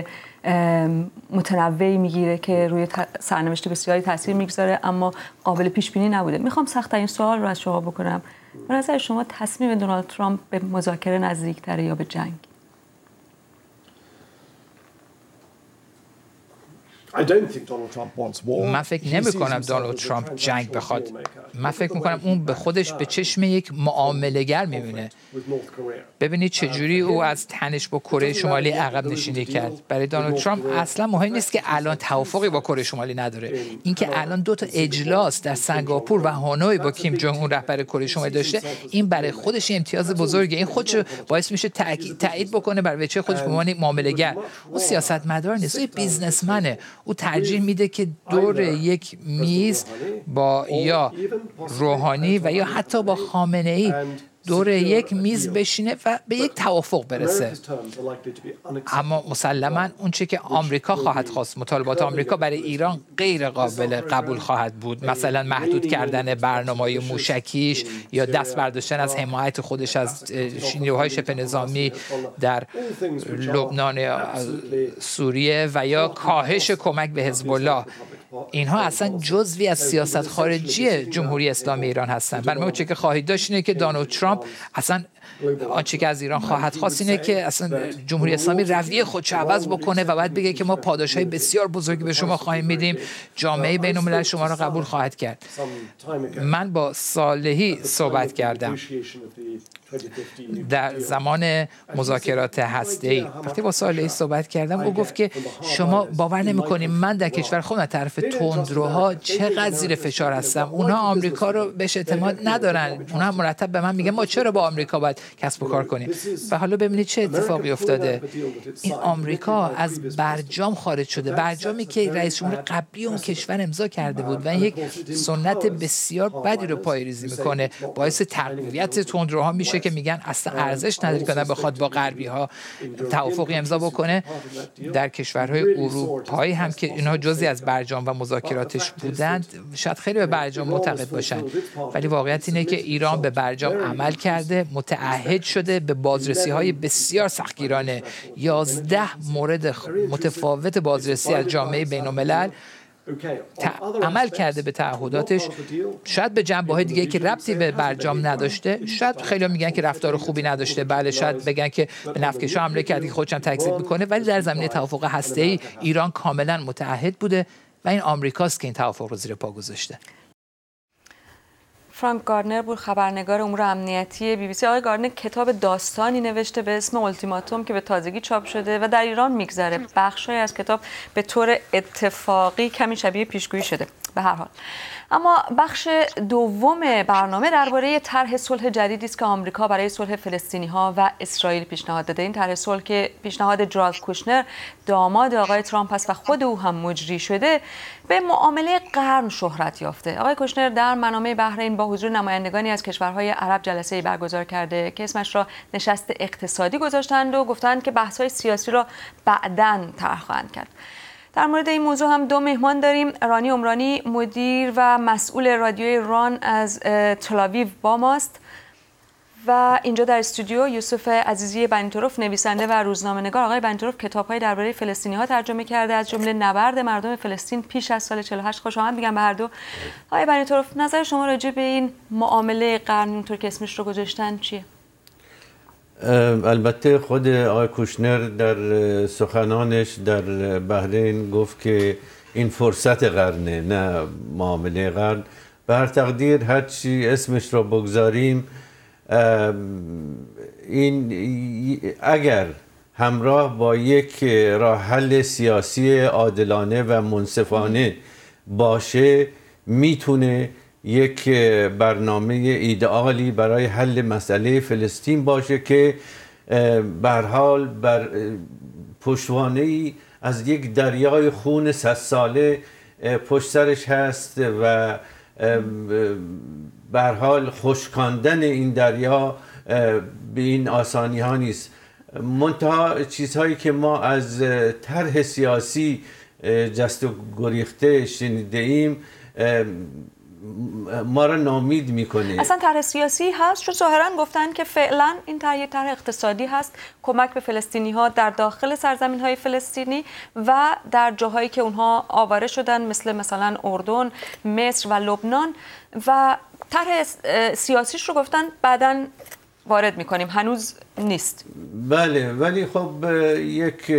متنوعی میگیره که روی سرنوشت بسیاری تاثیر میگذاره اما قابل پیش بینی نبوده. میخوام سخت‌ترین سوال رو از شما بکنم. به نظر شما تصمیم دونالد ترامپ به مذاکره نزدیک‌تره یا به جنگ؟ من فکر نمی کنم دونالد ترامپ جنگ بخواد. من فکر می کنم اون به خودش به چشم یک معامله‌گر میبینه. ببینید چجوری او از تنش با کره شمالی عقب نشینی کرد. برای دونالد ترامپ اصلا مهم نیست که الان توافقی با کره شمالی نداره. اینکه الان دو تا اجلاس در سنگاپور و هانوی با کیم جونگ اون رهبر کره شمالی داشته، این برای خودش امتیاز بزرگه. این خودش باعث میشه تایید بکنه بر وجه خودش به عنوان معامله‌گر. اون سیاستمدار نیست، او بیزنسمنه. او ترجیح میده که دور یک میز با یا روحانی و یا حتی با خامنه‌ای دور یک میز بشینه و به یک توافق برسه. اما مسلماً اون چیزی که آمریکا خواهد خواست، مطالبات آمریکا برای ایران غیر قابل قبول خواهد بود. مثلا محدود کردن برنامه‌های موشکیش یا دست برداشتن از حمایت خودش از نیروهای شبه نظامی در لبنان، سوریه و یا کاهش کمک به حزب الله. اینها اصلا جزوی از سیاست خارجی جمهوری اسلامی ایران هستند. برای ما چه که خواهید داشت اینه که دونالد ترامپ اصلا آنچه که از ایران خواهد خواست اینه که اصلا جمهوری اسلامی رویه خودش عوض بکنه و بعد بگه که ما پاداشهای بسیار بزرگی به شما خواهیم میدیم، جامعه بین الملل شما را قبول خواهد کرد. من با صالحی صحبت کردم در زمان مذاکرات هسته‌ای. وقتی با صالحی صحبت کردم او گفت که شما باور نمی‌کنید من در کشور خودم از طرف تندروها چقدر زیر فشار هستم. اونها آمریکا رو بهش اعتماد ندارن. اونها مرتب به من میگن ما چرا با آمریکا باید کسب و کار کنیم. و حالا ببینید چه اتفاقی افتاده. این آمریکا از برجام خارج شده، برجامی که رئیس جمهور قبلی اون کشور امضا کرده بود و این یک سنت بسیار بدی رو پایه‌ریزی میکنه، باعث تقویت تندروها میشه که میگن اصلا ارزش نداره که بخواد با غربی ها توافقی امضا بکنه. در کشورهای اروپایی هم که اینها جزئی از برجام و مذاکراتش بودند، شاید خیلی به برجام معتقد باشن، ولی واقعیت اینه که ایران به برجام عمل کرده، متعهد شده به بازرسی های بسیار سختگیرانه. یازده مورد متفاوت بازرسی از جامعه بین الملل عمل کرده به تعهداتش. شاید به جنبه‌های دیگه که ربطی به برجام نداشته، شاید خیلی میگن که رفتار خوبی نداشته، بله شاید بگن که به نفکشا حمله کرده که خودش هم تکذیب میکنه، ولی در زمینه توافق هسته‌ای ایران کاملا متعهد بوده و این آمریکاست که این توافق رو زیر پا گذاشته. فرانک گاردنر بود، خبرنگار امور امنیتی بی بی سی. آقای گاردنر کتاب داستانی نوشته به اسم اولتیماتوم که به تازگی چاپ شده و در ایران میگذره. بخشی از کتاب به طور اتفاقی کمی شبیه پیشگویی شده. به هر حال اما بخش دوم برنامه درباره طرح صلح جدیدی است که آمریکا برای صلح فلسطینی‌ها و اسرائیل پیشنهاد داده. این طرح صلح که پیشنهاد جارد کوشنر داماد آقای ترامپ است و خود او هم مجری شده، به معامله قرن شهرت یافته. آقای کوشنر در منامه بحرین با حضور نمایندگانی از کشورهای عرب جلسه‌ای برگزار کرده که اسمش را نشست اقتصادی گذاشتند و گفتند که بحث‌های سیاسی را بعداً طرح خواهند کرد. در مورد این موضوع هم دو مهمان داریم. رانی عمرانی مدیر و مسئول رادیوی ران از تل‌آویو با ماست و اینجا در استودیو یوسف عزیزی بنی‌طرف نویسنده و روزنامه‌نگار. آقای بنی‌طرف کتاب‌های درباره فلسطینی‌ها ترجمه کرده، از جمله نبرد مردم فلسطین پیش از سال چهل و هشت. خوش آمد میگم به هر دو. آقای بنی‌طرف، نظر شما راجع به این معامله قرن اونطور که اسمش رو گذاشتن چیه؟ البته خود آقای کوشنر در سخنانش در بحرین گفت که این فرصت قرنه، نه معامله قرن. به هر تقدیر هر چی اسمش را بگذاریم، این اگر همراه با یک راه حل سیاسی عادلانه و منصفانه باشه، میتونه یک برنامه ایدئالی برای حل مسئله فلسطین باشه که به هر حال بر پشتوانه‌ای از یک دریای خون صد ساله پشت سرش هست و به هر حال خشکاندن این دریا به این آسانی ها نیست. منتها چیزهایی که ما از طرح سیاسی جست و گریخته شنیده ایم ما را ناامید میکنه. اصلا طرح سیاسی هست؟ چون ظاهرا گفتن که فعلا این طرح طرح اقتصادی هست، کمک به فلسطینی ها در داخل سرزمین های فلسطینی و در جاهایی که اونها آواره شدن مثل مثلا اردن، مصر و لبنان، و طرح سیاسیش رو گفتن بعداً وارد میکنیم، هنوز نیست. بله، ولی خب یک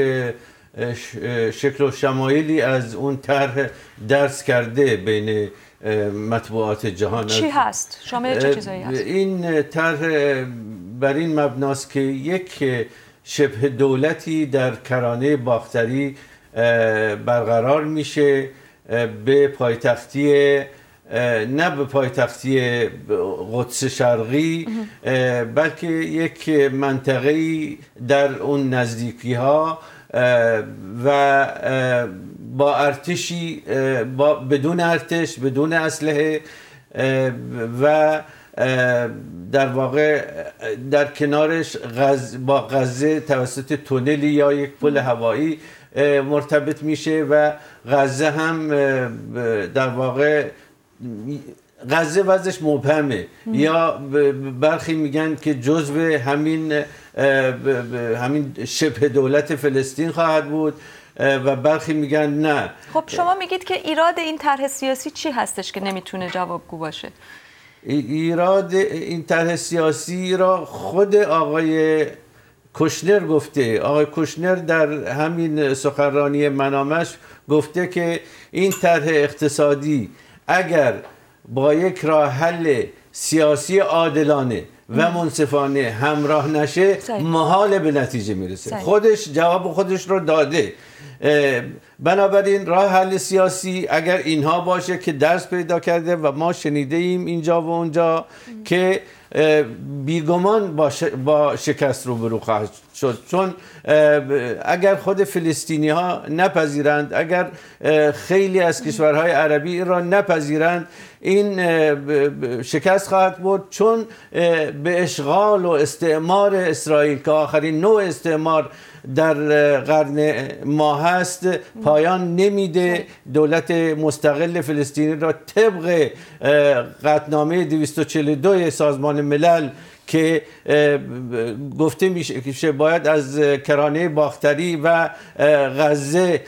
شکل و شمایلی از اون طرح درس کرده بین مطبوعات جهان. چی هست؟ شامل چه چیزایی هست؟ این طرح بر این مبناست که یک شبه دولتی در کرانه باختری برقرار میشه به پایتختی، نه به پایتختی قدس شرقی، بلکه یک منطقه‌ای در اون نزدیکی ها و با ارتشی، با بدون ارتش، بدون اسلحه و در واقع در کنارش غز با غزه توسط تونلی یا یک پل هوایی مرتبط میشه و غزه هم در واقع غزه وضعش مبهمه، یا برخی میگن که جزو همین همین شبه دولت فلسطین خواهد بود و برخی میگن نه. خب شما میگید که ایراد این طرح سیاسی چی هستش که نمیتونه جوابگو باشه؟ ایراد این طرح سیاسی را خود آقای کوشنر گفته. آقای کوشنر در همین سخنرانی منامش گفته که این طرح اقتصادی اگر با یک راه حل سیاسی عادلانه و منصفانه همراه نشه، محال به نتیجه میرسه. خودش جواب خودش رو داده. بنابراین راه حل سیاسی اگر اینها باشه که درس پیدا کرده و ما شنیده ایم اینجا و اونجا که بیگمان با, ش... با شکست روبرو خواهد شد، چون اگر خود فلسطینی ها نپذیرند، اگر خیلی از کشورهای عربی این را نپذیرند، این شکست خواهد بود، چون به اشغال و استعمار اسرائیل که آخرین نوع استعمار در قرن ما هست پایان نمیده. دولت مستقل فلسطینی را طبق قطعنامه دویست و چهل و دو سازمان ملل که گفته میشه باید از کرانه باختری و غزه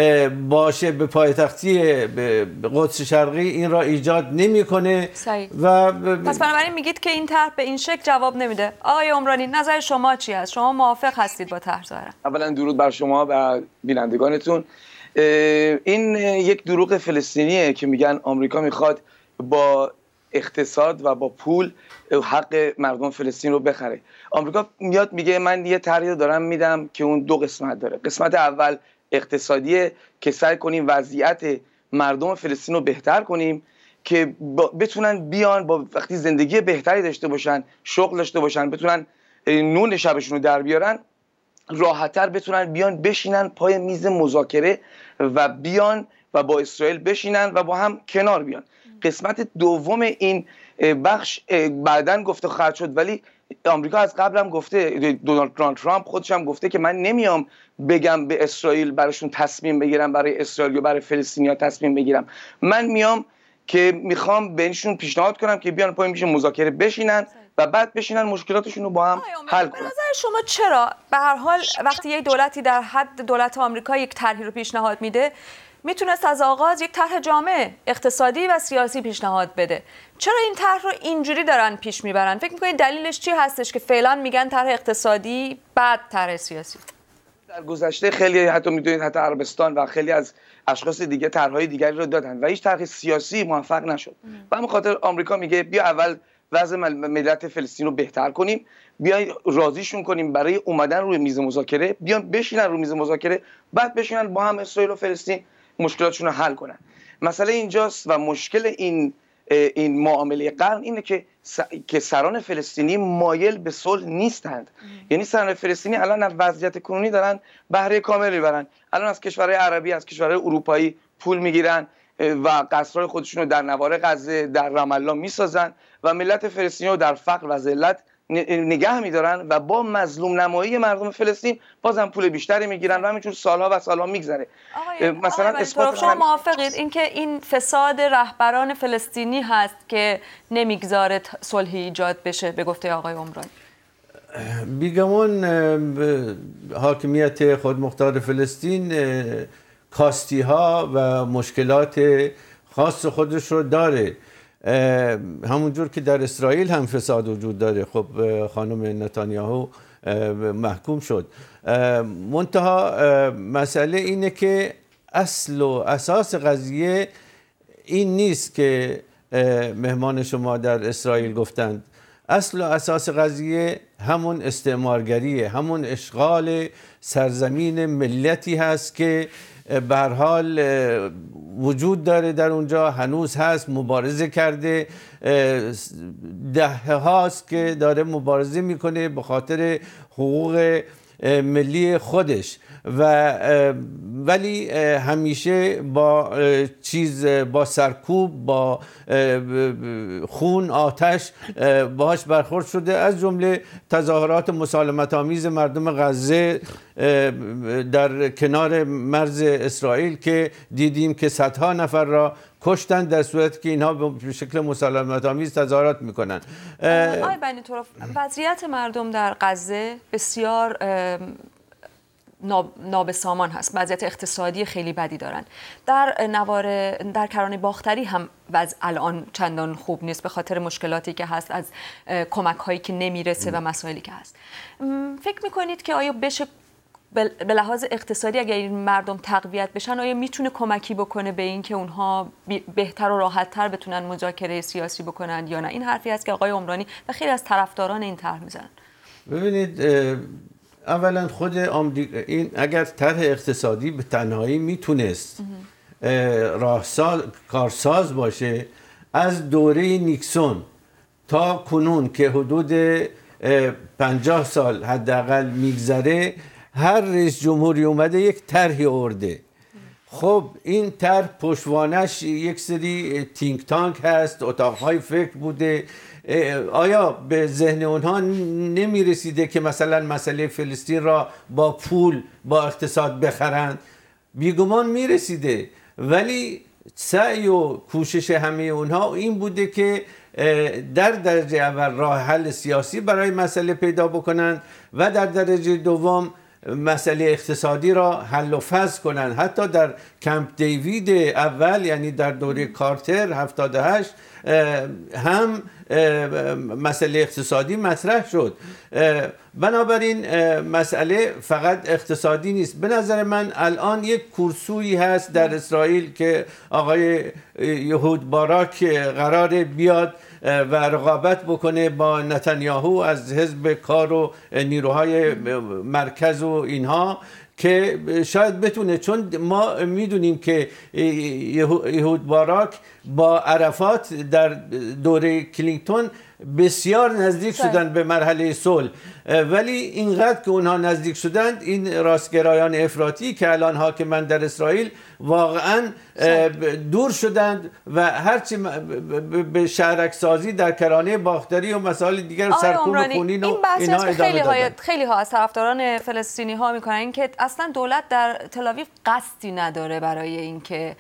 باشه به پایتختی قدس شرقی، این را ایجاد نمیکنه. و ب... پس بنابراین میگید که این طرح به این شکل جواب نمیده. آقای عمرانی، نظر شما چی است؟ شما موافق هستید با طرح ظاهرا؟ اولا درود بر شما و بینندگانتون. این یک دروغ فلسطینیه که میگن آمریکا میخواد با اقتصاد و با پول حق مردم فلسطین رو بخره. آمریکا میاد میگه من یه طرحی دارم میدم که اون دو قسمت داره. قسمت اول اقتصادیه که سعی کنیم وضعیت مردم فلسطین رو بهتر کنیم که بتونن بیان با وقتی زندگی بهتری داشته باشن، شغل داشته باشن، بتونن نون شبشون رو در بیارن، راحت‌تر بتونن بیان بشینن پای میز مذاکره و بیان و با اسرائیل بشینن و با هم کنار بیان. قسمت دوم این بخش بعداً گفته خواهد شد، ولی آمریکا از قبل هم گفته، دونالد ترامپ خودش هم گفته که من نمیام بگم به اسرائیل براشون تصمیم بگیرم، برای اسرائیل یا برای فلسطینیا تصمیم بگیرم. من میام که میخوام بهشون پیشنهاد کنم که بیان پای میز مذاکره بشینن و بعد بشینن مشکلاتشون رو با هم حل کنن. به نظر شما چرا به هر حال وقتی یک دولتی در حد دولت آمریکا یک طرحی رو پیشنهاد میده، میتونست از آغاز یک طرح جامع اقتصادی و سیاسی پیشنهاد بده؟ چرا این طرح رو اینجوری دارن پیش میبرن؟ فکر میکنید دلیلش چی هستش که فعلا میگن طرح اقتصادی بعد طرح سیاسی؟ در گذشته خیلی، حتی میدونید حتی عربستان و خیلی از اشخاص دیگه طرحهای دیگری رو دادن و هیچ طرح سیاسی موفق نشد. و همین خاطر آمریکا میگه بیا اول وضع ملت فلسطین رو بهتر کنیم، بیاین راضیشون کنیم برای اومدن روی میز مذاکره، بیان بشینن روی میز مذاکره، بعد بشینن با هم اسرائیل و فلسطین مشکلاتشون رو حل کنن. مسئله اینجاست و مشکل این این معامله قرن اینه که س... که سران فلسطینی مایل به صلح نیستند. یعنی سران فلسطینی الان از وضعیت کنونی دارن بهره کامل میبرن. الان از کشورهای عربی، از کشورهای اروپایی پول میگیرن و قصرهای خودشون رو در نوار غزه، در رام الله میسازن و ملت فلسطینی رو در فقر و ذلت نگه میدارن و با مظلوم نمایی مردم فلسطین بازم پول بیشتری میگیرن و همینجور سالها و سالها میگذره. مثلا اثبات شما موافقید اینکه این فساد رهبران فلسطینی هست که نمیگذاره صلحی ایجاد بشه به گفته آقای عمرانی؟ بیگمان حاکمیت خودمختار فلسطین کاستی ها و مشکلات خاص خودش رو داره، همونجور که در اسرائیل هم فساد وجود داره. خب خانم نتانیاهو محکوم شد. منتها مسئله اینه که اصل و اساس قضیه این نیست که مهمان شما در اسرائیل گفتند. اصل و اساس قضیه همون استعمارگریه، همون اشغال سرزمین ملتی هست که به هر حال وجود داره در اونجا، هنوز هست، مبارزه کرده، دهه هاست که داره مبارزه میکنه به خاطر حقوق ملی خودش و ولی همیشه با چیز، با سرکوب، با خون، آتش باهاش برخورد شده، از جمله تظاهرات مسالمت آمیز مردم غزه در کنار مرز اسرائیل که دیدیم که صدها نفر را کشتن در صورتی که اینها به شکل مسالمت آمیز تظاهرات میکنن. آقای بنی طرف، وضعیت مردم در غزه بسیار نابسامان هست، وضعیت اقتصادی خیلی بدی دارن. در نوار در کرانه باختری هم وضع الان چندان خوب نیست به خاطر مشکلاتی که هست، از کمک هایی که نمیرسه و مسائلی که هست. فکر میکنید که آیا بشه به لحاظ اقتصادی اگر این مردم تقویت بشن، آیا میتونه کمکی بکنه به این که اونها بهتر و راحت‌تر بتونن مذاکره سیاسی بکنن یا نه؟ این حرفی است که آقای عمرانی و خیلی از طرفداران این طرح میزنن. ببینید، اولا خود آمریکا این اگر طرح اقتصادی به تنهایی میتونست راهساز کارساز باشه، از دوره نیکسون تا کنون که حدود پنجاه سال حداقل میگذره هر رئیس جمهوری اومده یک طرحی آورده. خب این طرح پشتوانش یک سری تینک تانک هست، اتاقهای فکر بوده. آیا به ذهن اونها نمی رسیده که مثلا مسئله فلسطین را با پول با اقتصاد بخرند؟ بیگمان می رسیده، ولی سعی و کوشش همه اونها این بوده که در درجه اول راه حل سیاسی برای مسئله پیدا بکنند و در درجه دوم مسئله اقتصادی را حل و فصل کنند. حتی در کمپ دیوید اول، یعنی در دوره کارتر هفتاد و هشت، هم مسئله اقتصادی مطرح شد. بنابراین مسئله فقط اقتصادی نیست. به نظر من الان یک کورسویی هست در اسرائیل که آقای یهود باراک قرار بیاد و رقابت بکنه با نتانیاهو از حزب کار و نیروهای مرکز و اینها، که شاید بتونه، چون ما میدونیم که یهود باراک با عرفات در دوره کلینتون بسیار نزدیک شدن به مرحله صلح، ولی اینقدر که اونها نزدیک شدند این راستگرایان افراطی که الان حاکمن در اسرائیل واقعا دور شدند و هرچی به شهرک سازی در کرانه باختری و مسائل دیگر سرکوب خونین و اینها ادامه دادن. خیلی ها از طرفداران فلسطینی ها میکنن که اصلا دولت در تل آویو قصدی نداره برای اینکه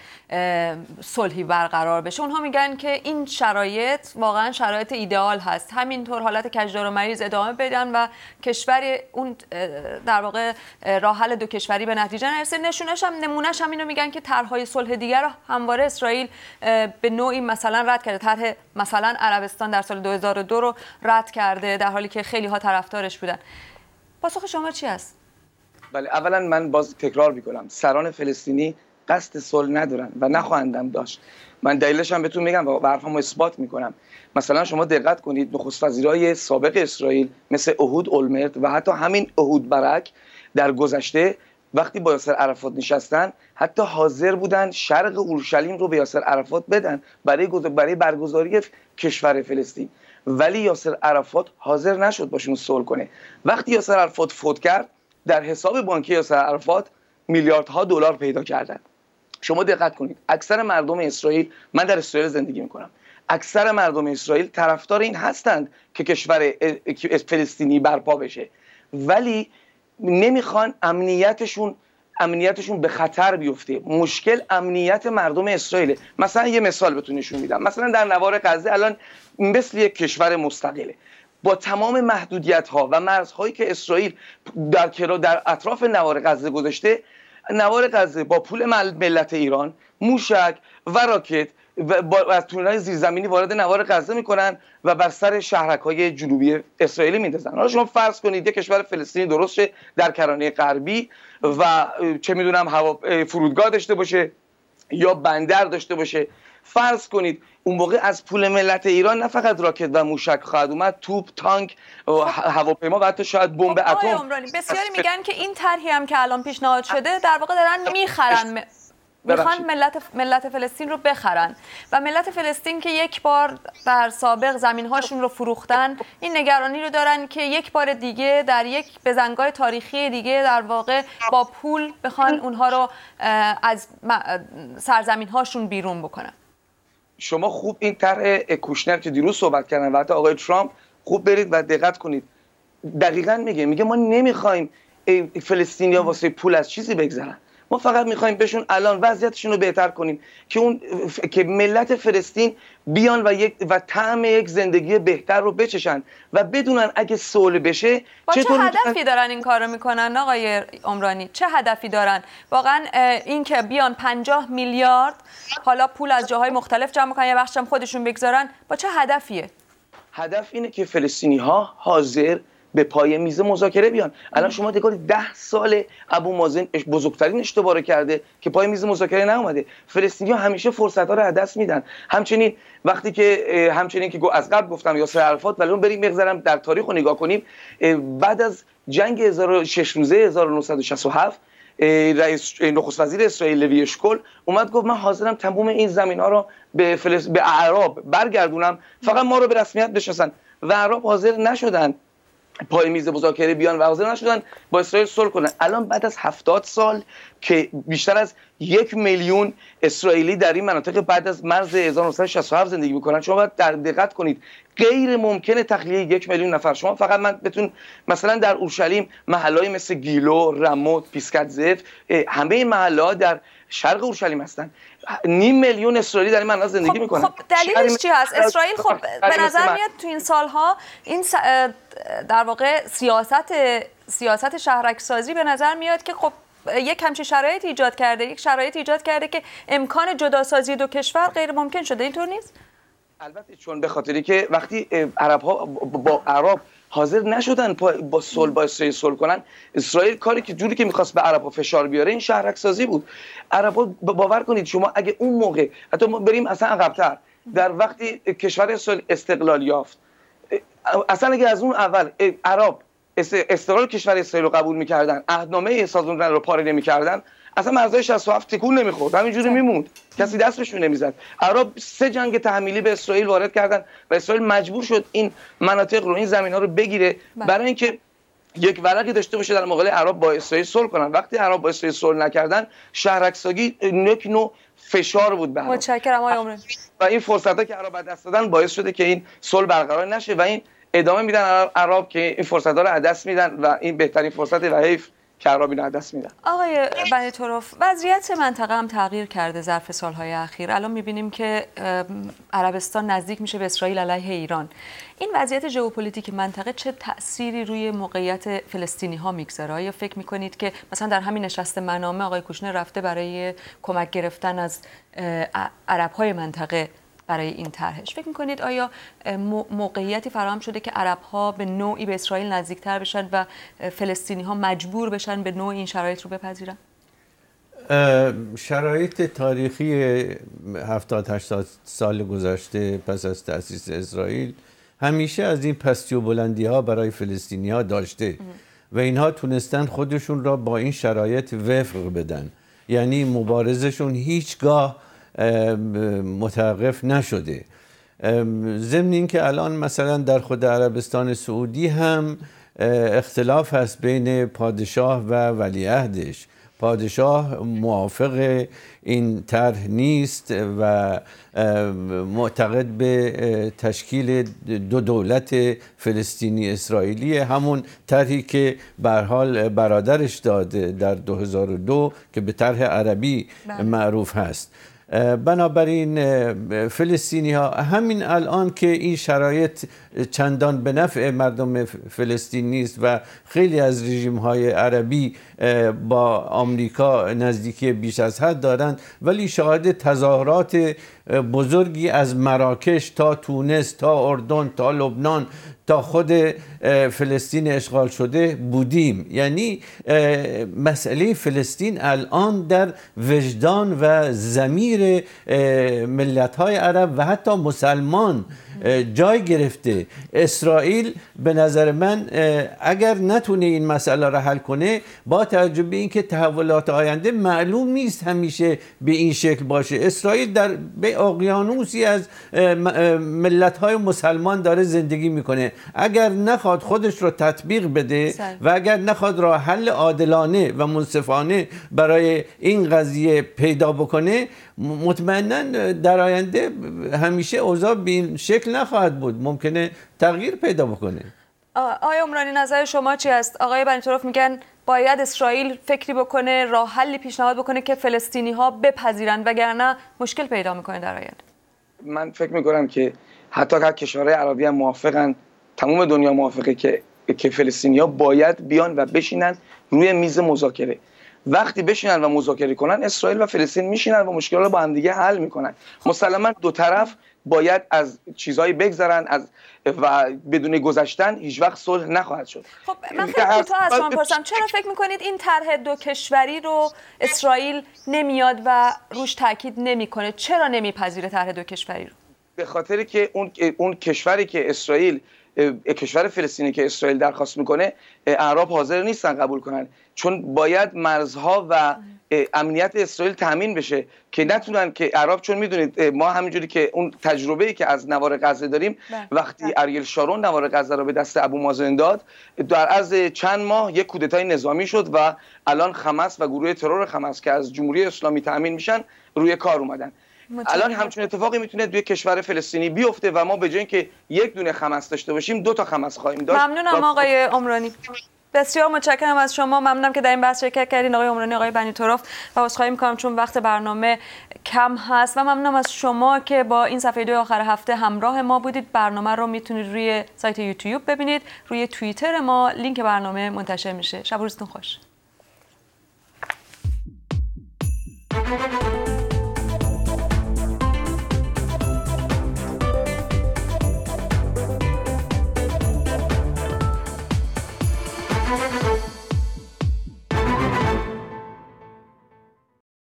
صلحی برقرار بشه. اونها میگن که این شرایط واقعا شرایط ایدئال هست، همینطور حالت کجدار و مریض ادامه بدن و کشور اون در واقع راه حل دو کشوری به نتیجه نرسه. نشونش هم نمونهش هم اینو میگن که طرحهای صلح دیگر رو همواره اسرائیل به نوعی مثلا رد کرده. طرح مثلا عربستان در سال دو هزار و دو رو رد کرده در حالی که خیلی ها طرفدارش بودن. پاسخ شما چی است؟ بله، اولا من باز تکرار میکنم، سران فلسطینی قصد صلح ندارن و نخواهندم داشت. من دلیلش هم بهتون میگم و حرفمو اثبات میکنم. مثلا شما دقت کنید نخست وزیرای سابق اسرائیل مثل اهود اولمرت و حتی همین اهود برک در گذشته وقتی با یاسر عرفات نشستن حتی حاضر بودن شرق اورشلیم رو به یاسر عرفات بدن برای برای برگزاری کشور فلسطین، ولی یاسر عرفات حاضر نشد باشون صلح کنه. وقتی یاسر عرفات فوت کرد در حساب بانکی یاسر عرفات میلیاردها دلار پیدا کردند. شما دقت کنید اکثر مردم اسرائیل، من در اسرائیل زندگی میکنم، اکثر مردم اسرائیل طرفدار این هستند که کشور فلسطینی برپا بشه، ولی نمیخوان امنیتشون امنیتشون به خطر بیفته. مشکل امنیت مردم اسرائیل. مثلا یه مثال بهتون نشون میدم. مثلا در نوار غزه الان مثل یک کشور مستقله با تمام محدودیت ها و مرزهایی که اسرائیل در در اطراف نوار غزه گذاشته، نوار غزه با پول ملت ایران موشک و راکت و با از تونل‌های زیرزمینی وارد نوار غزه میکنن و بر سر شهرک‌های جنوبی اسرائیلی میندازن. حالا شما فرض کنید یک کشور فلسطینی درست شه در کرانه غربی و چه میدونم هوا فرودگاه داشته باشه یا بندر داشته باشه. فرض کنید اون موقع از پول ملت ایران نه فقط راکت و موشک خواهد اومد، توپ، تانک، هواپیما و حتی شاید بمب اتم. بسیاری میگن که این طرحی هم که الان پیشنهاد شده در واقع دارن میخرن، میخوان ملت ملت فلسطین رو بخرن و ملت فلسطین که یک بار در سابق زمین‌هاشون رو فروختن این نگرانی رو دارن که یک بار دیگه در یک بزنگاه تاریخی دیگه در واقع با پول بخوان اونها رو از سرزمین‌هاشون بیرون بکنن. شما خوب این طرح کوشنر که دیروز صحبت کردن و حتی آقای ترامپ خوب برید و دقت کنید. دقیقاً میگه میگه ما نمیخوایم فلسطینیا واسه پول از چیزی بگذرن. ما فقط میخوایم بهشون الان وضعیتشون رو بهتر کنیم که اون که ملت فلسطین بیان و یک و طعم یک زندگی بهتر رو بچشن و بدونن اگه صلح بشه با چه هدفی دارن این کارو میکنن آقای عمرانی؟ چه هدفی دارن؟ واقعا این که بیان پنجاه میلیارد حالا پول از جاهای مختلف جمع کنن یه بخش هم خودشون بگذارن، با چه هدفیه؟ هدف اینه که فلسطینی ها حاضر به پای میز مذاکره بیان. الان شما نگاه کنید ده سال ابو مازن بزرگترین اشتباه رو کرده که پای میز مذاکره نیومده. فلسطینی‌ها همیشه فرصت‌ها رو از دست میدن. همچنین وقتی که همچنین که از قبل گفتم یاسر عرفات، ولی اون بریم بگذارم در تاریخ رو نگاه کنیم، بعد از جنگ شش روزه هزار و نهصد و شصت و هفت رئیس نخست وزیر اسرائیل لوی اشکول اومد گفت من حاضرم تمام این زمین‌ها رو به فلس... به اعراب برگردونم، فقط ما رو به رسمیت بشناسن. و اعراب حاضر نشدن پای میز مذاکره بیان و حاضر نشدن با اسرائیل صلح کنن. الان بعد از هفتاد سال که بیشتر از یک میلیون اسرائیلی در این مناطق بعد از مرز هزار و نهصد و شصت و هفت زندگی میکنن، شما باید در دقت کنید غیر ممکنه تخلیه یک میلیون نفر. شما فقط من بتون مثلا در اورشلیم محله‌ای مثل گیلو، رموت، پیسکت زف، همه این محله‌ها در شرق اورشلیم هستن. نیم میلیون اسرائیلی در این مناطق زندگی خب، میکنن. خب دلیلش چی هست؟ اسرائیل خب به نظر میاد تو این سالها این س... در واقع سیاست سیاست شهرک سازی به نظر میاد که خب یک همچین شرایط ایجاد کرده، یک شرایط ایجاد کرده که امکان جداسازی دو کشور غیر ممکن شده. اینطور نیست؟ البته چون به خاطری که وقتی عرب ها با عرب حاضر نشدن با صلح با اسرائیل صلح کنن، اسرائیل کاری که جوری که میخواست به عرب ها فشار بیاره این شهرک سازی بود. عرب ها باور کنید شما اگه اون موقع حتی ما بریم اصلا عقب‌تر، در وقتی کشور اسرائیل استقلال یافت، اصلا اگه از اون اول عرب استقلال کشور اسرائیل رو قبول میکردن، عهدنامه سازمان ملل رو پاره نمیکردن، اصلا مرزهای شصت و هفت تکون نمیخورد، همینجوری میموند، کسی دست بهشون نمیزد. عرب سه جنگ تحمیلی به اسرائیل وارد کردن و اسرائیل مجبور شد این مناطق رو، این زمین‌ها رو بگیره برای اینکه یک ورقی داشته باشه در مقابل عرب با اسرائیل صلح کنن. وقتی عرب با اسرائیل صلح نکردن، شهرک‌سازی یک نوع فشار بود به عرب. متشکرم آقای عمرانی. و این فرصت‌ها که عرب دست دادن باعث شده که این صلح برقرار نشه و این ادامه میدن عرب که این فرصت‌ها رو از دست میدن و این بهترین فرصت و حیف که عرب اینو از دست میدن. آقای بنی طرف، وضعیت منطقه هم تغییر کرده ظرف سالهای اخیر. الان میبینیم که عربستان نزدیک میشه به اسرائیل علیه ایران. این وضعیت ژئوپلیتیک منطقه چه تأثیری روی موقعیت فلسطینی ها میگذاره؟ آیا فکر میکنید که مثلا در همین نشست منامه آقای کوشنر رفته برای کمک گرفتن از عرب های منطقه برای این طرحش؟ فکر میکنید آیا موقعیتی فراهم شده که عرب‌ها به نوعی به اسرائیل نزدیکتر بشن و فلسطینی‌ها مجبور بشن به نوعی این شرایط رو بپذیرن؟ شرایط تاریخی هفتاد هشتاد سال گذشته پس از تأسیس اسرائیل همیشه از این پستی و بلندی ها برای فلسطینی ها داشته و اینها تونستن خودشون را با این شرایط وفق بدن، یعنی مبارزشون هیچگاه متوقف نشده. ضمن این که الان مثلا در خود عربستان سعودی هم اختلاف هست بین پادشاه و ولیعهدش. پادشاه موافق این طرح نیست و معتقد به تشکیل دو دولت فلسطینی اسرائیلی، همون طرحی که به هر حال برادرش داده در دو هزار و دو که به طرح عربی معروف هست. بنابراین فلسطینی ها همین الان که این شرایط چندان به نفع مردم فلسطین نیست و خیلی از رژیم های عربی با آمریکا نزدیکی بیش از حد دارند، ولی شاهد تظاهرات بزرگی از مراکش تا تونس تا اردن تا لبنان تا خود فلسطین اشغال شده بودیم. یعنی مسئله فلسطین الان در وجدان و ضمیر ملت‌های عرب و حتی مسلمان جای گرفته. اسرائیل به نظر من اگر نتونه این مسئله را حل کنه، با توجه به اینکه تحولات آینده معلوم نیست همیشه به این شکل باشه، اسرائیل در به اقیانوسی از ملت‌های مسلمان داره زندگی میکنه. اگر نخواد خودش رو تطبیق بده و اگر نخواد راه حل عادلانه و منصفانه برای این قضیه پیدا بکنه، مطمئنا در آینده همیشه اوضاع به این شکل نخواهد بود، ممکنه تغییر پیدا بکنه. آقای عمرانی، نظر شما چی است؟ آقای بنی طرف میگن باید اسرائیل فکری بکنه، راه حلی پیشنهاد بکنه که فلسطینی ها بپذیرن، وگرنه مشکل پیدا میکنه در آینده. من فکر میکنم که حتی اگر کشورهای عربی هم موافقن، تمام دنیا موافقه که که فلسطینی ها باید بیان و بشینن روی میز مذاکره. وقتی بشینن و مذاکره کنن، اسرائیل و فلسطین میشینن و مشکلات رو با هم دیگه حل میکنن. مسلما دو طرف باید از چیزایی بگذرن از و بدون گذشتن هیچ وقت صلح نخواهد شد. خب من خیلی کوتاه از شما پرسم، چرا فکر میکنید این طرح دو کشوری رو اسرائیل نمیاد و روش تاکید نمیکنه؟ چرا نمیپذیره طرح دو کشوری رو؟ به خاطری که اون اون کشوری که اسرائیل کشور فلسطینی که اسرائیل درخواست میکنه اعراب حاضر نیستن قبول کنن، چون باید مرزها و امنیت اسرائیل تامین بشه که نتونن که اعراب، چون میدونید ما همینجوری که اون تجربه‌ای که از نوار غزه داریم بله. وقتی بله. اریل شارون نوار غزه رو به دست ابو مازن داد، در عرض چند ماه یک کودتای نظامی شد و الان حماس و گروه ترور حماس که از جمهوری اسلامی تامین میشن روی کار اومدن. الان همچین اتفاقی میتونه توی کشور فلسطینی بیفته و ما به جای اینکه یک دونه حماس داشته باشیم دو تا حماس خواهیم داشت. ممنونم آقای عمرانی، بسیار متشکرم از شما. ممنونم که در این بحث شرکت کردین آقای عمرانی، آقای بنی طرف، و عذرخواهی می‌کنم چون وقت برنامه کم هست. و ممنونم از شما که با این صفحه دو آخر هفته همراه ما بودید. برنامه رو میتونید روی سایت یوتیوب ببینید، روی توییتر ما لینک برنامه منتشر میشه. شب و روزتون خوش.